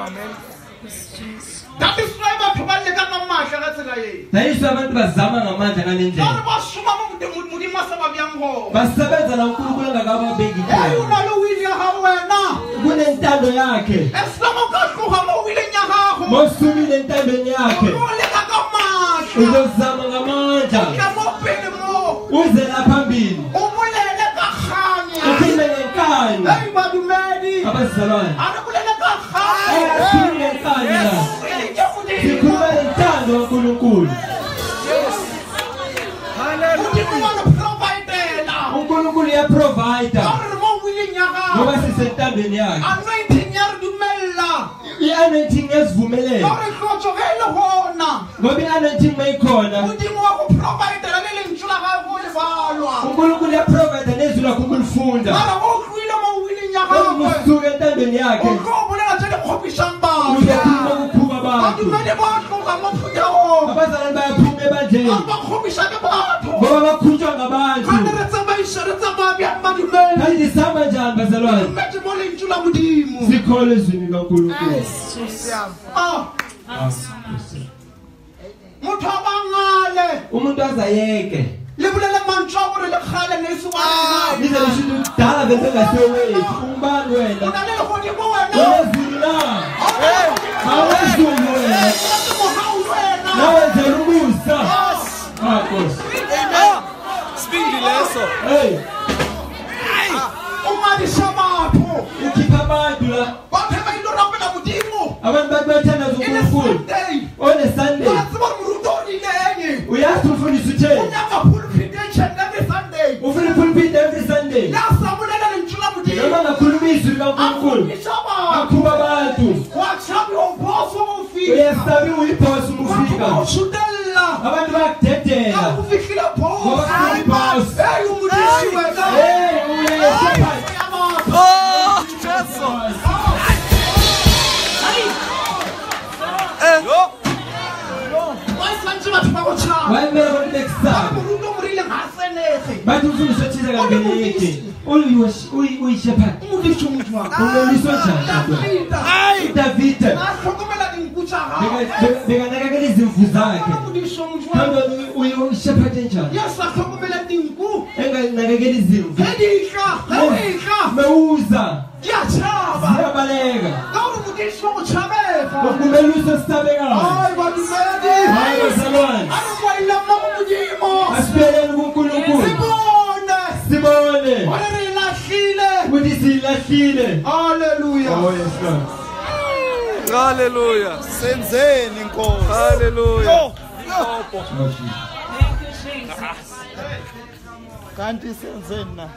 That is why batho ba leka ka mahla ka tsela e. Nayisho abantu bazama ngamandla ngale Ka ndlela. gore ba šoma mo modimo modimo a sa ba bjang gona. Basebenza la uNkulunkulu angakababeki Hey, o khona. na le will ya gago wena. Kunentando yakhe. Esela mo ka tloga mo willing ya gago. Mosumile entandweni yakhe. O leka ka mahla. Uzozama ngamandla. Ka mo pele mo. Uze la phambili. O bolele ka kganya. Uphile ngenkani. Hey badumedi. Abazalwane. A re bolele ka Eh, kganya. siphile ngenkani la. Willing ya modimo. Sikhuluma ngentando kaNkulunkulu. Modimo wa re providela. uNkulunkulu uyaprovida. Ka gore mo willing ya Ngoba gago. sisentandweni yakhe. Anointing ya re dumella. I-anointing Ka yesivumelelo. gore hlotso ge e le gona. Ngoba i-anointing mayikhona. Modimo wa go providela le lentswe la gago le balwa. uNkulunkulu uyaprovida nezwi lakho ukulifunda. Mara o tlohile mo willing ya Ngoba gagwe. usuka entandweni yakhe. O tlo bolela tse di kgopisang Uyaphuma batho. ukukhuba abantu. Badumedi ba tloga mo phutegong. Abazalwane bayaphuma ebandleni. Ba kgopisa ke batho. Ngoba bakhutshwa ngabantu. Kane re tsamaise re tsamaya bjang badumedi. Kanti sihamba njani bazalwane? Dumetse mo lentswe la modimo. Sikholwe ezwini likaNkulunkulu. Ah, motho a bangale. Umuntu azayeke. Le bolele mantswe a gore le kgale ne se wa rena. Lize lisho ukuthi kudala besengasiwethu. Ungubani O wena? na le legodimo wena. Unezulu na? Awezulu wena. Mohau wena. Nawenzela umusa. Ah, Nkosi. Speedy leso. Hey, Umadisa batho. ukhipha abantu la. Batho ba ile rapela modimo. Abantu bathi bathandaza Ile uNkulunkulu. Sunday. On a Sunday. Ba tseba moruto o dileng. Uyazi umfundisi O utheni? nyaka pulpit every Sunday. Ufuna pulpit every Sunday. La sabulela lentswe la modimo. Noma ngakhuluma izwi likaNkulunkulu. Afundisa batho. Akhuba abantu. Wachabi omposo ufika. Uyasabi uyiphosi umufika. Ushudella. Abantu bayakudedela. Akufikile boss. Ngoba kufika ibhosi. Hey umudisi wena. Hey, uyeshepha. Oh, Jesus. Eh. Yo. Wayisantshe batho ba go tshaba. Wayemele abantu bekusaba. Umuntu omurile ngasenege. Bathi umfundisi othize kangeneke. Uyishepha. Umudisi umuntu wakho. Ungeliswa njani? Hayi. uDavide Ngahlokomela inkutha beka- gawe. beka- bekanakekela izimvu zakhe. Umudisi umuntu wakho. Kambe uyishephathe njani? Yasahlokomela dinku. Enganakekela izimvu. Edihla, edihla. Mewuza. Ngiyachaba. Ziyabaleka. Kawu umudisi wokuchabeka. Ukumele usesabekayo. Hayi badumedi. Hayi bazalwane. Akwayilama kumudimo. Asibelele kuNkulunkulu. Sibone. Sibone. Wale Hallelujah. Senzeni inkosi. Hallelujah. Kanti senzeni na?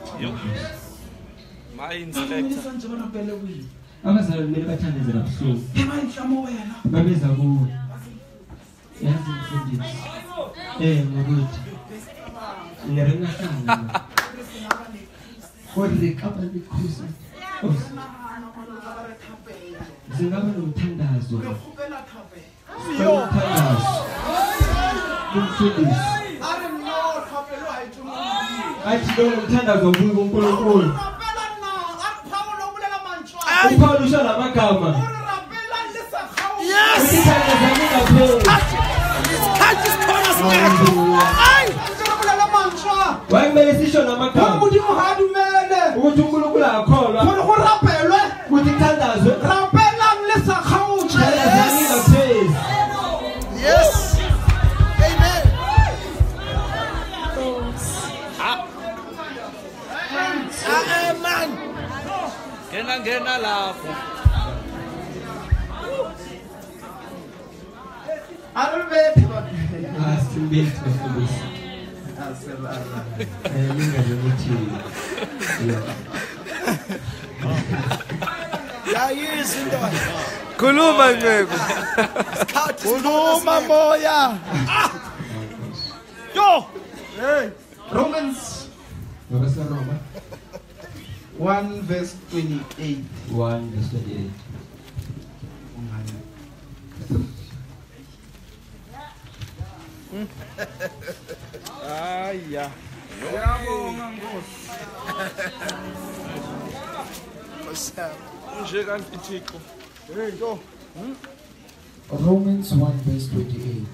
My inspector. Abazali kumele bathandeze kabuhlungu. Babeza kuwe. Yazi mfundisi. Eh ngokuthi. Ngiyarengahlanga. Kodwa kapa likhuza. Singaba nomthandazo. Umthandazo. Umfundisi. Athi lo umthandazo uNkulunkulu. Uphawu ushala amagama. Yes. Catch this corner smack. Ay. Wayimele sisho namagama. Ukuthi uhadu mele. Ukuthi uNkulunkulu akholwa. Khona kurapelwe. Ukuthi ithandazwe. Rapela ngilesa khawutshe. Yes. Amen. Amen. Ngena ngena lapho. Alubethi. Asibethi bafundisi. Aselala. Eh lingaze ukuthi. Yayisi ndoda. Khuluma nceko. Khuluma moya. Yo. Hey. Romans Ngabasa Roma one verse twenty-eight. one verse twenty-eight. Aya. Ngiyabonga Nkosi. Nje kanti Thixo. Hey yo. Romans one verse twenty-eight.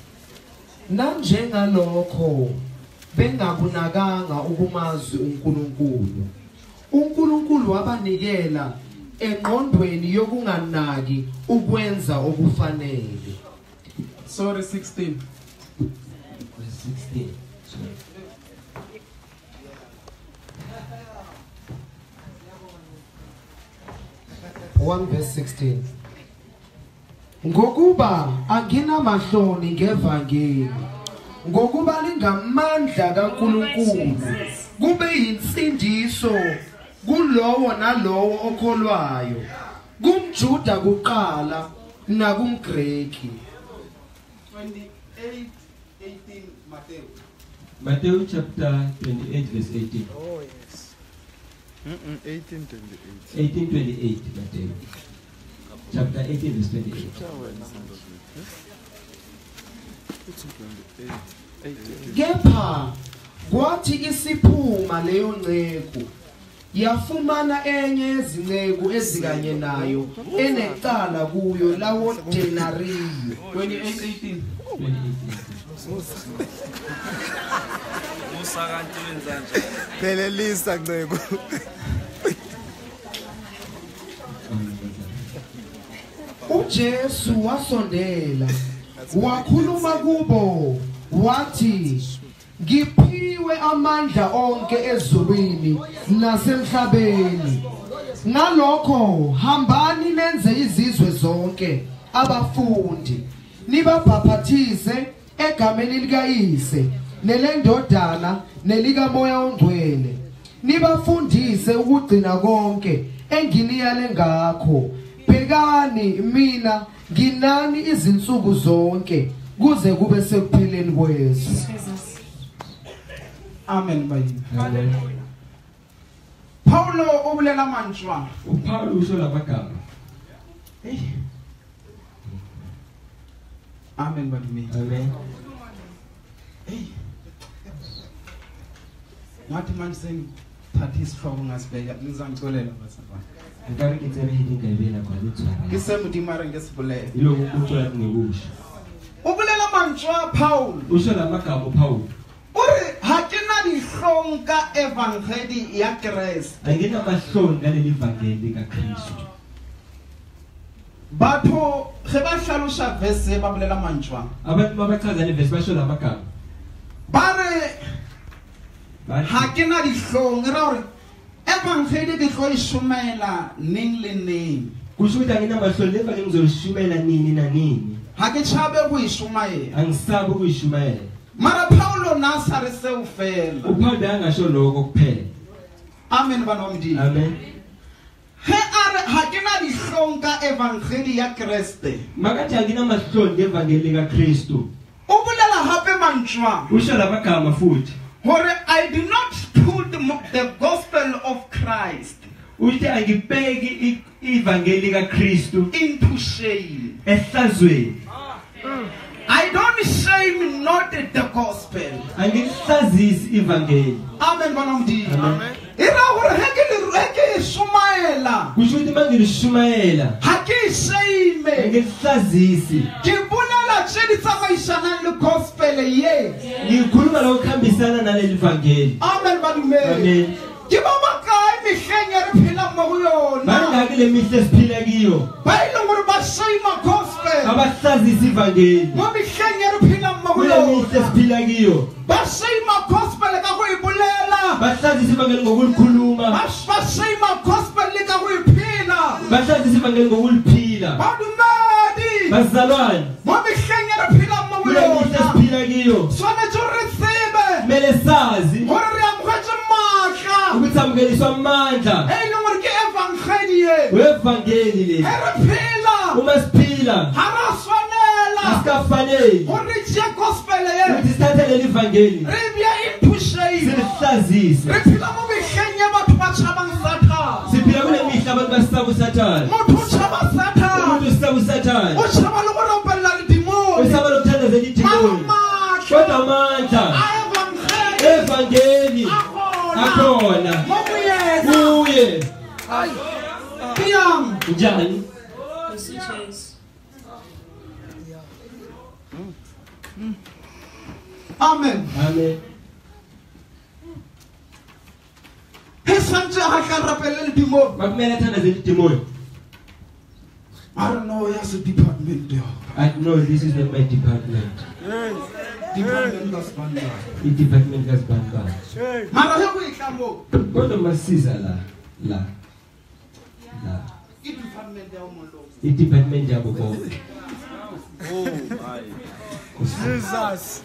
Nanjengalokho bengabunakanga ukumazi uNkulunkulu. uNkulunkulu wabanikela engqondweni yokunganaki ukwenza okufanele. Sorry sixteen. Verse sixteen. Sorry. one verse sixteen. Ngokuba anginamahloni ngevangeli, ngokuba lingamandla kaNkulunkulu, kube yinsindiso kulowo nalowo okholwayo, kumJuda kuqala nakumGreki. twenty-eight eighteen Matthew. Matthew chapter twenty-eight verse eighteen. Oh yes. Mm eighteen twenty-eight. eighteen twenty-eight Matthew. Chapter eighteen verse twenty-eight. Kepha kwathi isiphuma leyo nceku yafumana enye yezinceku ezikanye nayo enecala kuyo lawo denariyo. twenty-eight eighteen. Musa kanti wenzanje. Phelelisa nceko. uJesu wasondela wakhuluma kubo wathi, ngiphiwe amandla onke ezulwini nasemhlabeni. Ngalokho hambani nenze izizwe zonke abafundi, nibabhaphathize egameni likaYise nelendodana nelikaMoya oNgcwele, nibafundise ukugcina konke enginiyale ngakho. Bhekani mina nginani izinsuku zonke kuze kube sekupheleni kwezwe. Amen bayini. Amen. Paulo ubulela manjwa. uPaulo usho lamagama. Hey. Amen bayini. Amen. Hey. Ngathi manje sengithatha isihloko ngasibeka ngizangicolela basaba. Nkare ke tsere hidi ngayibela kwa letswana. Ke se modimare ngesibulele. Ilo ukucela ngikusho. Ubulela manjwa Paul. Usho lamagama uPaulo. Uri ha ke na dihlonka evangeli ya Kriste. Angena mahloni ngaleli evangeli kaKristu. Batho ge ba hlalosha verse ba bolela manjwa. Abantu mabachaza le verse basho lamagama. Bare ha ke na dihlong ra hore evangeli di go ishumela ning le ning. kusho ukuthi anginamahloni levangeli ngizolishumayela nini na nini. Ha ke chabe ukuyishumayela. Angisabi ukuyishumayela. Mara Paulo nasari sewufela. uPaul angasho lokho kuphela. Amen banomdini. Amen. He are ha ke na dihlonka evangeli ya Kriste. Makathi anginamahloni ngevangeli kaKristu. O bolela hape mantswa. Usho lamagama futhi. Hore I do not put the gospel of Christ. Uthi angibheki ivangeli kaKristu into shame. Ehlazweni. I don't shame not the gospel. Angihlazisi ivangeli. Amen banomdini. Amen. Ira hore heke le heke shumaela. Kusho ukuthi mangilishumayela. Hake shame. Angihlazisi. Ngibonela tshedi tsamaisana le gospel ye. Ngikhuluma lokuhambisana naleli vangeli. Amen badume. Amen. Ke baba kae mihlenge re phela mo go yona. Mangaki le mihle siphila kiyo. Ba ile gore ba shame gospel. Abahlazisi ivangeli. Mo mihlenge re phela mo go yona. Le mihle siphila kiyo. Ba shame gospel ka go ibolela. Bahlazisi ivangeli ngokulikhuluma. Ba shame gospel le ka go iphila. Bahlazisi ivangeli ngokuliphila. Badumedi. Bazalwane. Mo mihlenge re phela mo go yona. Le mihle siphila kiyo. Swanetse re tsebe. Mele sazi. Gore re amogetse matla. Ukuthi amukeliswa amandla. Hey lo gore ke evangeli ye. Wevangeli le. Re phela. Uma siphila. Hara swanela. Asikafanele. Gore je gospel ye. Ukuthi sithathe leli vangeli. Re bia into shame. Sihlazise. Re phela mo mihlenge batho ba tshabang Satan. Siphila kule mihla abantu basaba uSathane. Motho o tshaba Satan. Umuntu usaba uSathane. O tshaba le gore o pella le demoni. Usaba lokuthandaza idimoni. Kodwa amandla. Evangeli. Akhona. Kuye. Piyam. Njani? Amen. Amen. Hesantse ha ka rapela le demoni. Makumele thandaza idimoni. I don't know yes department there. I know this is not my department. Department kasibanda. I department kasibanda. Mara he kuyihlamo. Kodwa masiza la la la. I department ya umuntu. I department yabo bonke. Oh hayi. Jesus.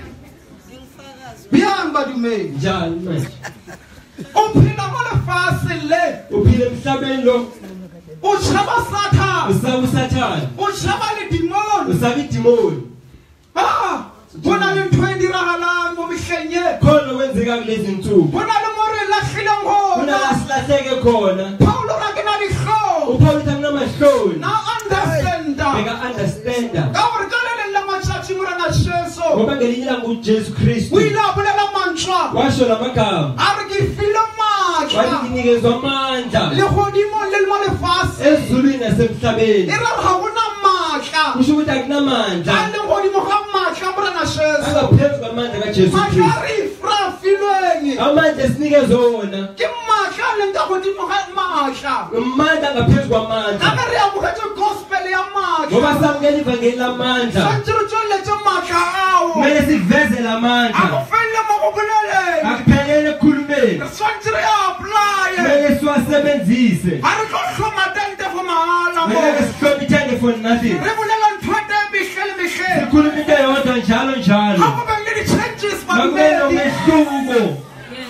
Biyamba dume. Njani manje? Uphila ngole fasi le. Uphila emhlabeni lo. Ushaba Satan. Usaba uSathane. Ushaba le demon. Usaba idimoni. Ah! Bona le ntwe diragalang mo mihlenye. Khona kwenzeka kulezi nsuku. Bona le more lahlile ngona. Bona lasilahleke khona. Paulo ra ke na dihlo. uPaul uthanda amahloni. Na understand. Beka understand. Ka gore ka le la matsatsi mora na Jesu. Ngoba ngelinye ilanga uJesu Kristu. O ile a bolela mantswa. Washo lamagama. A re ke file matla. Wathi nginikezwa amandla. Le godimo le le mo le fase. Ezulwini nasemhlabeni. E ra ha bona matla. Kusho ukuthi akunamandla. A le godimo ga matla mora na Jesu. Angaphezu kwamandla kaJesu Kristu. Makari fra filweni. Amandla esinikezwe wona. Ke matla le nka godimo ga matla. Amandla ngaphezu kwamandla. Aka re amogetse gospel ya matla. Ngoba samukela ivangeli lamandla. Santsiro tsoletse matla awo. Kumele siveze lamandla. Akufele mo go boleleng. Akuphelele ekhulumeni. Santsiro ya apply. Kumele siwasebenzise. Ha re tlo hloma tente for mahala mo. Kumele sihlome ithande for nothing. Re bolela ntho e mihlele mihlele. Sikhuluma into eyodwa njalo njalo. Ha kube le di-changes Makumele bambeli. umehluko.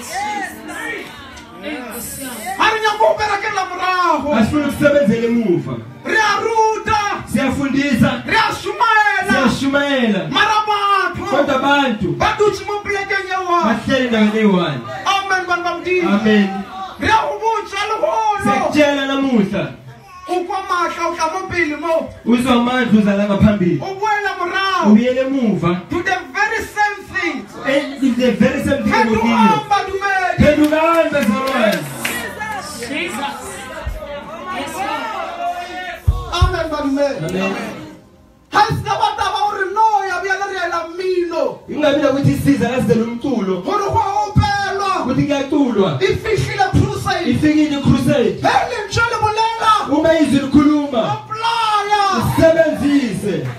Ha re nyaka go berekela morago. Asifuna ukusebenzela emuva. Re a ruta. Siyafundisa. Re a shumaela. Siyashumayela. Mara batho. Kodwa abantu ba dutse mo plekeng ya wa. bahleli endaweni eyi-one. Amen bana bamdini. Amen. Re a go botsa le gono. Siyakutshela namuhla. Ukwa mahla utla mo pele mo. Uzwa amandla uzala ngaphambili. Ubuela morago. Ubuyele emuva. To the very same thing. And it's the very same thing Phendukani ngokiyo. badumedi. Phendukani bazalwane. Jesus. Yes, Lord. Amen badumedi. Amen. Ha sina bataba hore no ya bya le re la mmino. Ingabi ukuthi isiza kasizela umculo. Hore go opelwa. Ukuthi kuyaculwa. Ifihlile crusade. Ifikile crusade. Hele mtshele bolela. Uma izwi likhuluma. Apply. Sebenzise.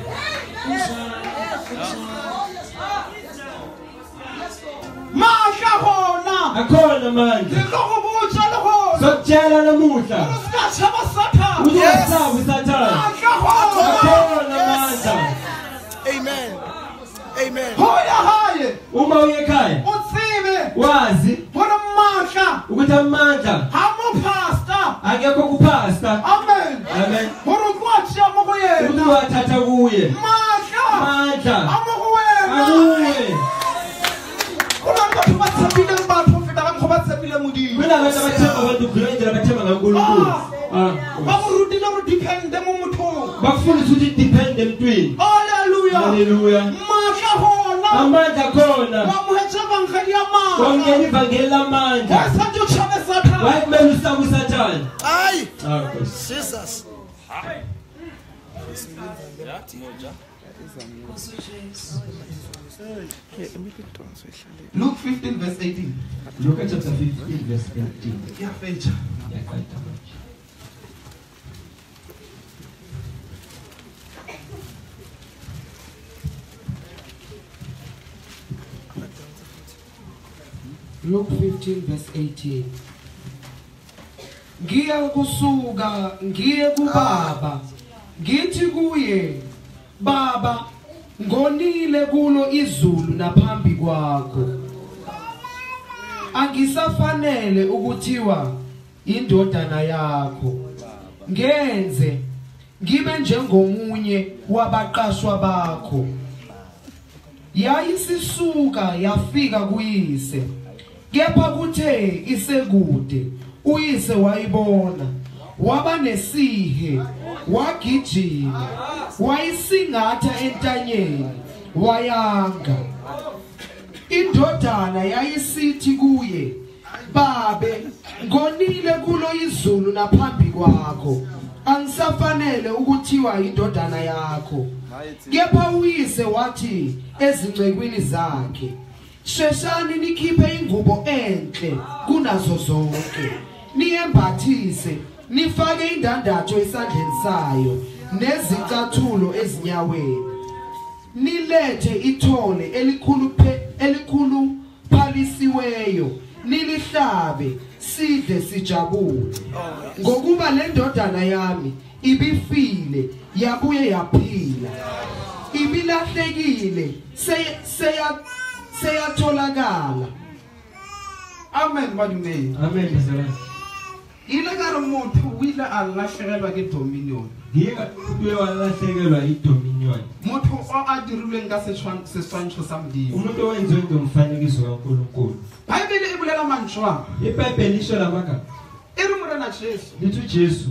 Mahla hona. Akhona manje. Ngikho botsa le hona. Sokutshela namuhla. Usikhatshaba Satan. Uzosabu Satan. Akhona amandla. Amen. Amen. Hoya haye. Uma uye ekhaya. Utsibe. Wazi. Bona amandla. Ukuthi amandla. Hamo pastor. Akekho kupastor. Amen. Amen. Bona kwathi amoko yena. Uthi wathatha kuye. Mandla. Mandla. Amoko wena. Akuwe. Kubantu bathembile abantu ufika bakho bathembile mudini. Mina abantu abathemba abantu khona indlela bathemba ngaNkulunkulu. Ah. Bakurudile ro depend emumuthu. Bakufundisa ukuthi depend emntwini. Hallelujah. Hallelujah. Mandla hona. Amandla khona. Wamuhethe evangeli yamandla. Wongena ivangeli lamandla. Wasathi uchabe Satan. Wayekumele usabu uSathane. Hayi. Ah, Jesus. Luke fifteen verse eighteen. Luke chapter fifteen verse eighteen. Yafetha. Yaqeda manje. Luke fifteen verse eighteen. Ngiya kusuka ngiye kuBaba ngithi kuye Baba ngonile kulo izulu naphambi kwakho angisafanele ukuthiwa indodana yakho ngenze ngibe njengomunye wabaqashwa bakho yayisisuka yafika kuyise kepha kuthe isekude uyise wayibona waba nesihe wagijima wayisingatha entanyeni wayanga indodana yayisithi kuye babe ngonile kulo izulu naphambi kwakho angisafanele ukuthiwa indodana yakho kepha uyise wathi ezingcekwini zakhe sheshani nikhiphe ingubo enhle kunazo zonke niyembathise nifake indandatho esandleni sayo nezicathulo ezinyaweni nilethe ithole elikhulu elikhulu phalisiweyo nilihlabe sidle sijabule ngokuba le ndodana yami ibifile yabuye yaphila ibilahlekile seya seyatholakala. Amen badume. Amen mzalwane. Ile ka motho o ile a lahlegelwa ke dominion. Ngiye uye walahlekelwa idominion. Motho o a dirilweng ka seswantšho sa Modimo. Umuntu owenziwe ngomfanekiso kaNkulunkulu. Bibele e bolela mantswe. IBhayibheli lisho lamagama. E re morena Jesu. Lithi Jesu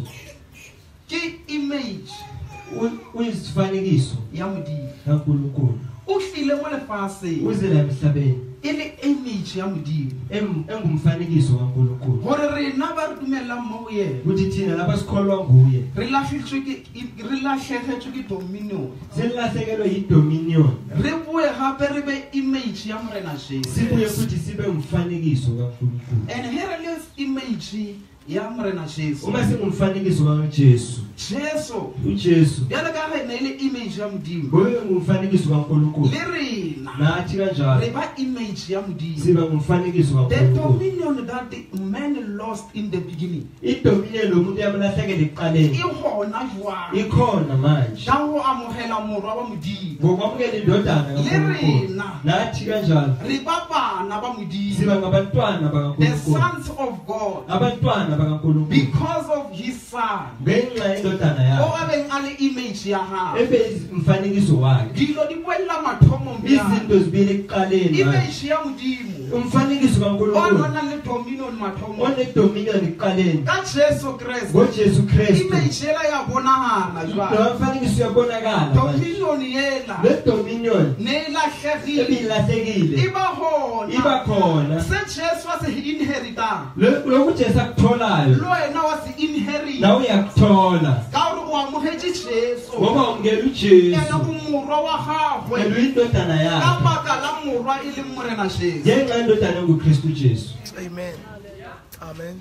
ke image uyisifanekiso ya Modimo kaNkulunkulu. Uhlile mo lefatshe. Uzela emhlabeni. Ile image ya Modimo engumfanekiso kaNkulunkulu. Hore rena ba dumela mo ye. Uthi thina labasikholwa nguye. Re lahletswe ke re lahletswe ke dominion. Selahlekelwe yidominion. Re buye gape re be image ya morena Jesu. Sibuye futhi sibe umfanekiso kaNkulunkulu. And here is image ya morena Jesu. Uma singumfanekiso kaJesu. Jesu. uJesu. Yala ka re ne ile image ya Modimo. Ngoye ngumfanekiso kaNkulunkulu. Le rena. Nathi kanjalo. Re ba image ya Modimo. Siba ngumfanekiso kaNkulunkulu. The dominion that the man lost in the beginning. Idominion lomuntu yamlahlekela ekuqaleni. Ihona jwa. Ikhona manje. Dawo amohela morwa wa Modimo. Ngokwamukela indodana kaNkulunkulu. Nathi kanjalo. Re ba bana ba Modimo. Siba ngabantwana bakaNkulunkulu. The sons of God. Abantwana bakaNkulunkulu. Because of his son. Ngenxa yendodana yakhe. Owabe ngale image ya ha. Ebe umfanekiso wakhe. Dilo dibuela mathomo mbya. Izinto zibile ekuqaleni. Image ya Modimo. Umfanekiso kaNkulunkulu. Ona le dominion mathomo. One dominion ekuqaleni. Ka Jesu Christ. ngoJesu Kristu. Image yela yabonakala jwa. Lo mfanekiso uyabonakala. Dominion yela. Le dominion. Ne lahlekile. Ebilahlekile. Iba khona. Iba khona. Se Jesu wase inherita. Lokhu Jesu akutholayo. Lo yena wase inherit. Nawe uyakuthola. Ka uri wa moheji Jesu. Ngoba ungela uJesu. Yena umurwa wa gagwe. Elo indodana yakhe. Ka baka la murwa ile morena Jesu. Ngenxa indodana nguKristu Jesu. Amen. Amen.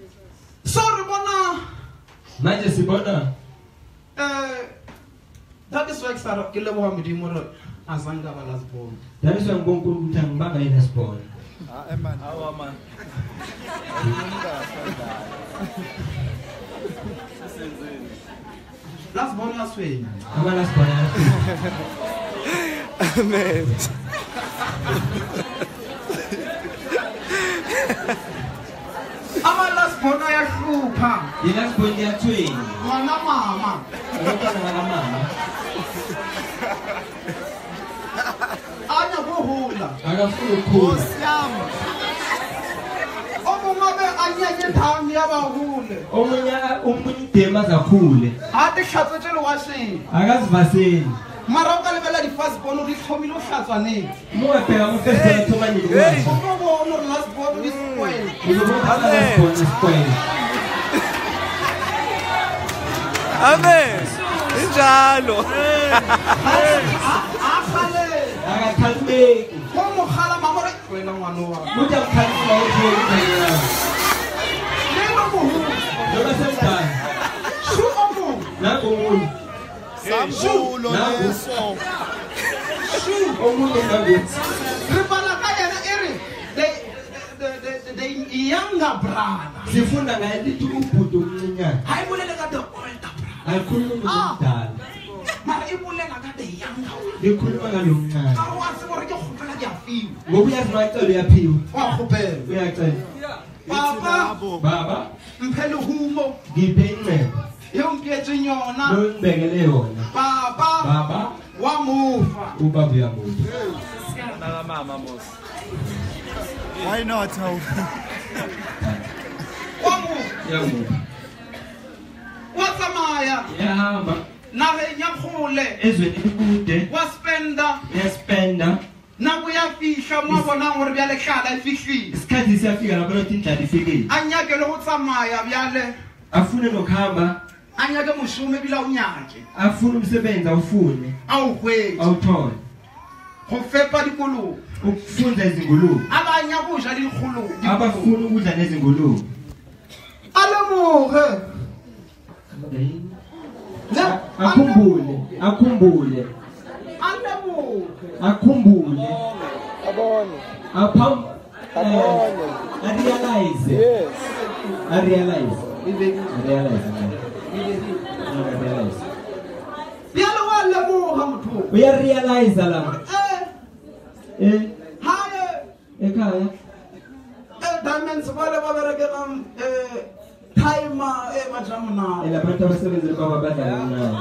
So re bona manje sibona eh that is why Sarah ke leboha Modimo re azanga ba la sibona. That is why ngonkulu ukuthi angibanga yena sibona. Ah man. Awa man. Lasibona uyaswenya. Ama lasibona uyaswenya. Amen. Ama lasibona yahlupha. Ilasibona yathwenya. Ngwana mama. Ngokana ngana mama. Anya kuhula. Akafuna ukukhula. Omungabe anyanye thami yabahule. Omunye umuntu dema zakhule. Ati hlatsetshele washini. Akazivaseni. Mara ukalebela di-firstborn uri tlhomile o hlatswa neng. Mo phela mo firstborn thoma ni o mo bona uri lastborn di spoil. Amen. Amen. Injalo. Akhale. Akakhalibeki. Ko mogala mama re wena ngwana wa. Muja mkhalibeka ukuyela. Lelo moholo. Loba semdala. Shu omo. Nako umuntu. Sambulo leso. Shu omuntu ngabethi. Re bala ka yena ere the the the the younger brother. Sifunda ngaye lithi ubhuti omncinyane. Hayi bulele ka the older brother. Ayikhuluma ngomdala. Mara ibulela ka the younger. Likhuluma ngalomncane. Awazi gore ke khopela ke afiwe. Ngoba uyazi macelo yaphiwa. Wa khopela. Uyacela. Baba. Baba. Mphele humo. Ngiphe incebo. Yongiphethe nyona. Ngibekele yona. Baba. Baba. Wamufa. Ubaba uyamufa. Naka mama mos. Why not? Wamufa. Yamufa. Watsamaya. Yahamba. Nabe nyakhule. Ezweni likude. Waspenda. Yaspenda. Nakuyafihla mwabona gore byale hlala ifihlile. Isikhathi siyafika lapho lothi indlela ifikile. Anyake lo tsamaya byale. Afune nokuhamba. Anyake mushume bila unyake. Afune umsebenzi awufune. Awuhwethi. Awuthole. Go fepa dikolo. Ukufunda izingulube. Abanya kudla likhulu. Abafuna ukudla nezingulube. Alemuhe. Akhumbule, akhumbule. Alemuhe. Akhumbule. Abone. Apham. Abone. I realize. Yes. I realize. I realize. I realize. Byale wa lemuha muthu. Uya realize la. Eh. Eh. Haye. Ekhaya. Eh diamonds bale ba berekela eh timer eh majamuna. Ela bantu abasebenza kwa badala na.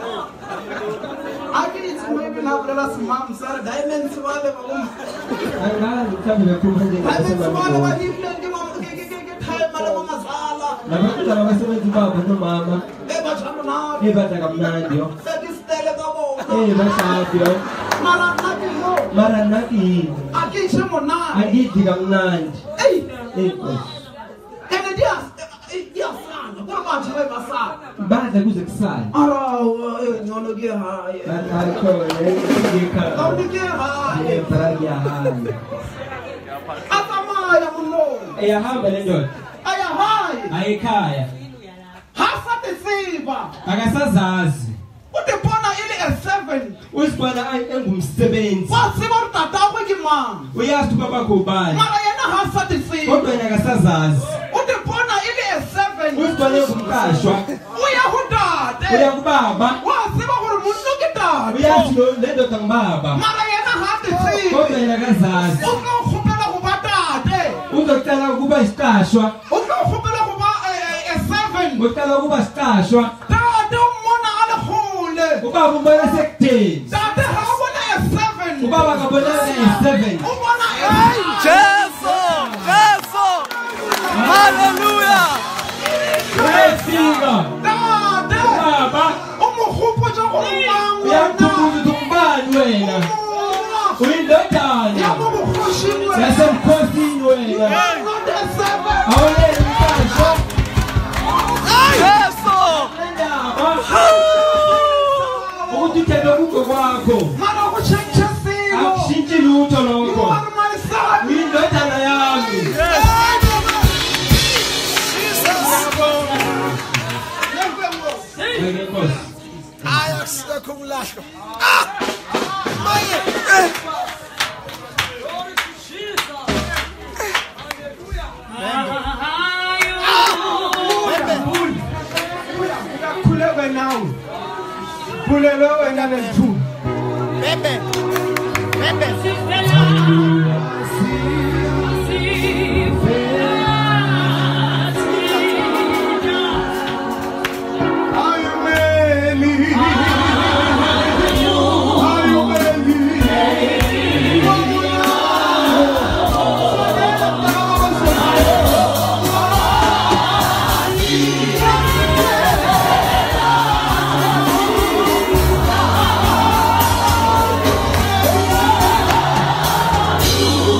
Akithi maybe na kulela simam sara diamonds bale ba um. Angazi mthambi bekhuluma nje Diamonds bale ba hifle ke mama ke ke ke timer la mazala. Labantu abasebenza baba nomama. Eh majamuna. Eh badla kamnandi yo. Sekistele ka bona. Eh bashadi yo. Mara nathi lo. Mara nathi. Akishe mona. Angithi kamnandi. Eh. Eh. Ene dia iyasana kodwa manje bayibasana. Badla kuze kusala. Ara eh ngcono ke haye. Akho ngekha. Awunike haye. Eh bragi ahaya. Atsamaya muno. Eyahamba le ndoda. Aya haye. Ayikhaya. Hasa tisiba. Akasazazi. Utibona ile a seven. Usibona engumsebenzi. Wasiba utata kweki mama. Uyazi baba kubani. Mara yena hasa tisiba. Kodwa yena akasazazi. Utibona ile a seven. Usibona engumqashwa. Uya hudade. Uya kubaba. Wasiba gore muntu ke tata. Uyazi lo le ndoda ngibaba. Mara yena hasa tisiba. Kodwa yena akazazi. Uzokhupela kuba tate. Uzocela ukuba isiqashwa. Uzokhupela kuba a seven. Ucela ukuba isiqashwa. Tate umona ale khule. Ubaba umbona sekudeni. Tate ha ubona a seven. Ubaba kabona e seven. Ubona a Jesu! Jesu! Hallelujah! Uyafika. Tate. Baba. Umukhupho nje ngomama. Uyakhuluma umbani wena. Uyindodana. Yamukhushini Yasemkhosini wena. Not a seven. Awulele umqashwa. Jesu! Ukuthi uthanda ukugqo kwakho. Mara kuchenja simo. Akushintshi lutho You lokho. are my son. Uyindodana yami. Ngeke Nkosi. Aya sikho ngilahlo. Ah! Maye! Bulelwe nawe. Bulelwe wena lethu. Bebe. Bebe. Ooh.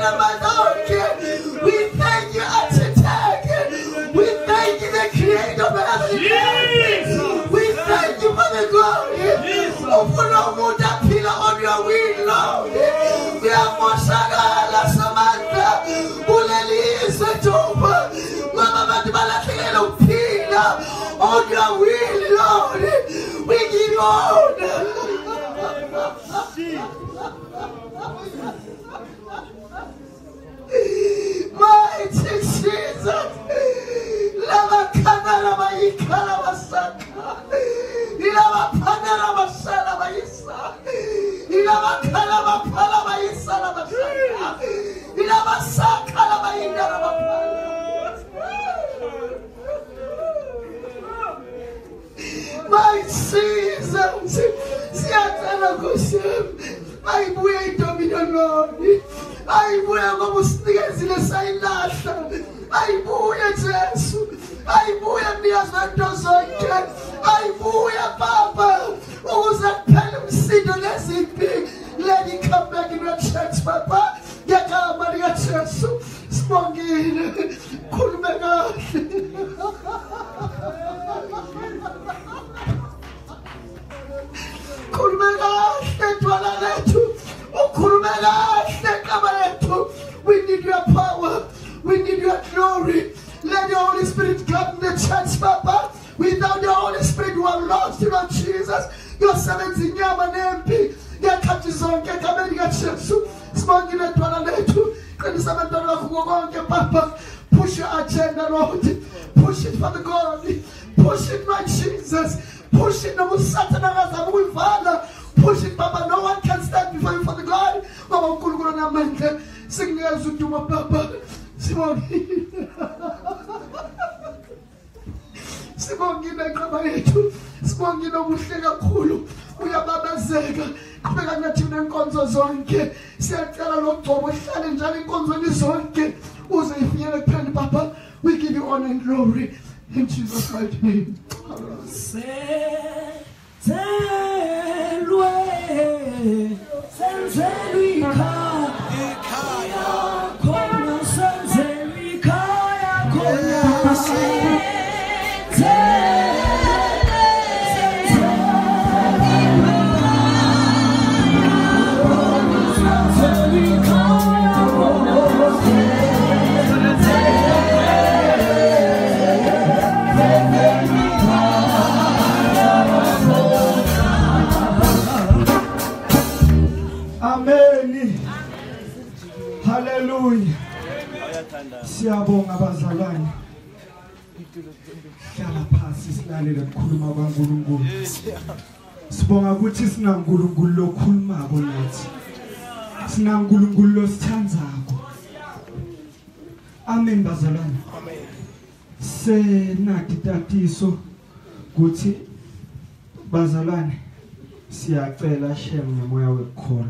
We thank you, Architect. We thank you, the Creator of heaven. We thank you for the glory. Open our mouth and pillar on your wheel, Lord. We are Mosagala Samantha. Ulelise Toba. Mama Matibala Kelo Pila on your wheel, Lord. We give you honor. Mighty Jesus, Lava Canara Maikala Masaka, Ilava Panara Masala Maisa, Ilava Kalava Palava Isala Masaka, Ilava Sakala Maindara My Jesus, Siatana Kusem, my way to be the Lord. I will go upstairs in the side last. I boy at Jesus. I boy at me as I does I can. I boy at Papa. Who's that pen of seed on S C P? Let it come back in your church, Papa. Get out of your church. Smog in. Kulmega. Kulmega. We need your power. We need your glory. Let the Holy Spirit come in the church, Papa. Without the Holy Spirit, you are lost, you know, Jesus. Your servants in your name. Your catches on, get a medical church. Smoking at one another. Papa. Push your agenda, Lord. Push it for the God. Push it, my Jesus. Push it, no Satan as a move, Father. Push it, Papa. No one can stand before you for the God. Mama Kulguna Manka. Sing as you do, my Papa. Simon. Simon, give me a cabaret. Simon, you know, we take a cool. We are Baba Zega. Come on, let you know, Conzo Zonke. Say, tell a lot of us, challenge and Conzo Zonke. Who's a fear pen, Papa? We give you honor and glory. In Jesus' mighty name. Senzelwe, senzelwika, ikaya kona, senzelwika kona, senzelwe, senzelwika kona, Amen. Hallelujah. Siyabonga bazalwane. Hlala phansi silalele ukukhuluma kwaNkulunkulu. Sibonga ukuthi sinaNkulunkulu lokhulumako nathi. SinaNkulunkulu losithandzako. Amen bazalwane. Senati tatiso ukuthi bazalwane siyacela shem ngemoya wekukholwa.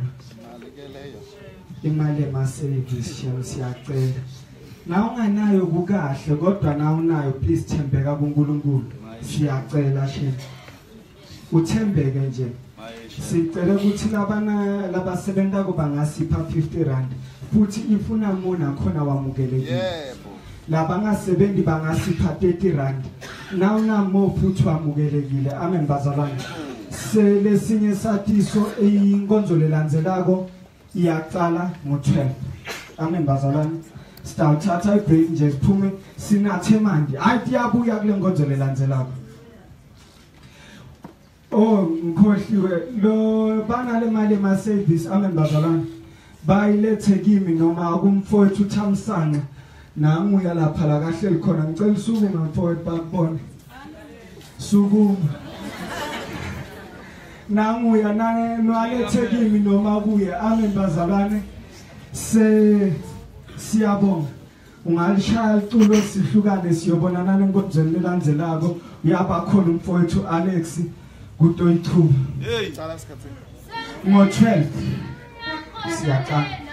Imali emaservice shem siyacela. Na unganayo kukahle kodwa na unayo please thembeka kuNkulunkulu. Siyacela shem. Uthembeke nje. Sicela ukuthi labana labasebenta kuba ngasipha fifty rand. Futhi ifuna mona khona wamukelekile. Yebo. Laba ngasebenzi bangasipha thirty rand. Na unamo futhi wamukelekile. Amen bazalwane. Selesinye satiso inkonzo lelandzelako iyaqala ngo twelve. Amen bazalwane. Sithatha ibreak nje siphume sinathe manje. Ayiyabuya kule nkonzo lelandzelako. Oh ngikhohliwe lo bana le mali ema service amen bazalwane. Bayilethe kimi noma kumfowethu uThamsana nanguya lapha la kahle likhona ngicela usuku mfowethu bakubone. Suku nanguya nane noalethe kimi noma kuye amen bazalwane. Se siyabonga ungalishaya iculo sihlukane siyobonana nenkonzweni lelandzelako uyaba khona umfowethu Alex kuToyithuba. Hey, cala isikhathi. Ngo twelve. Siyaqala.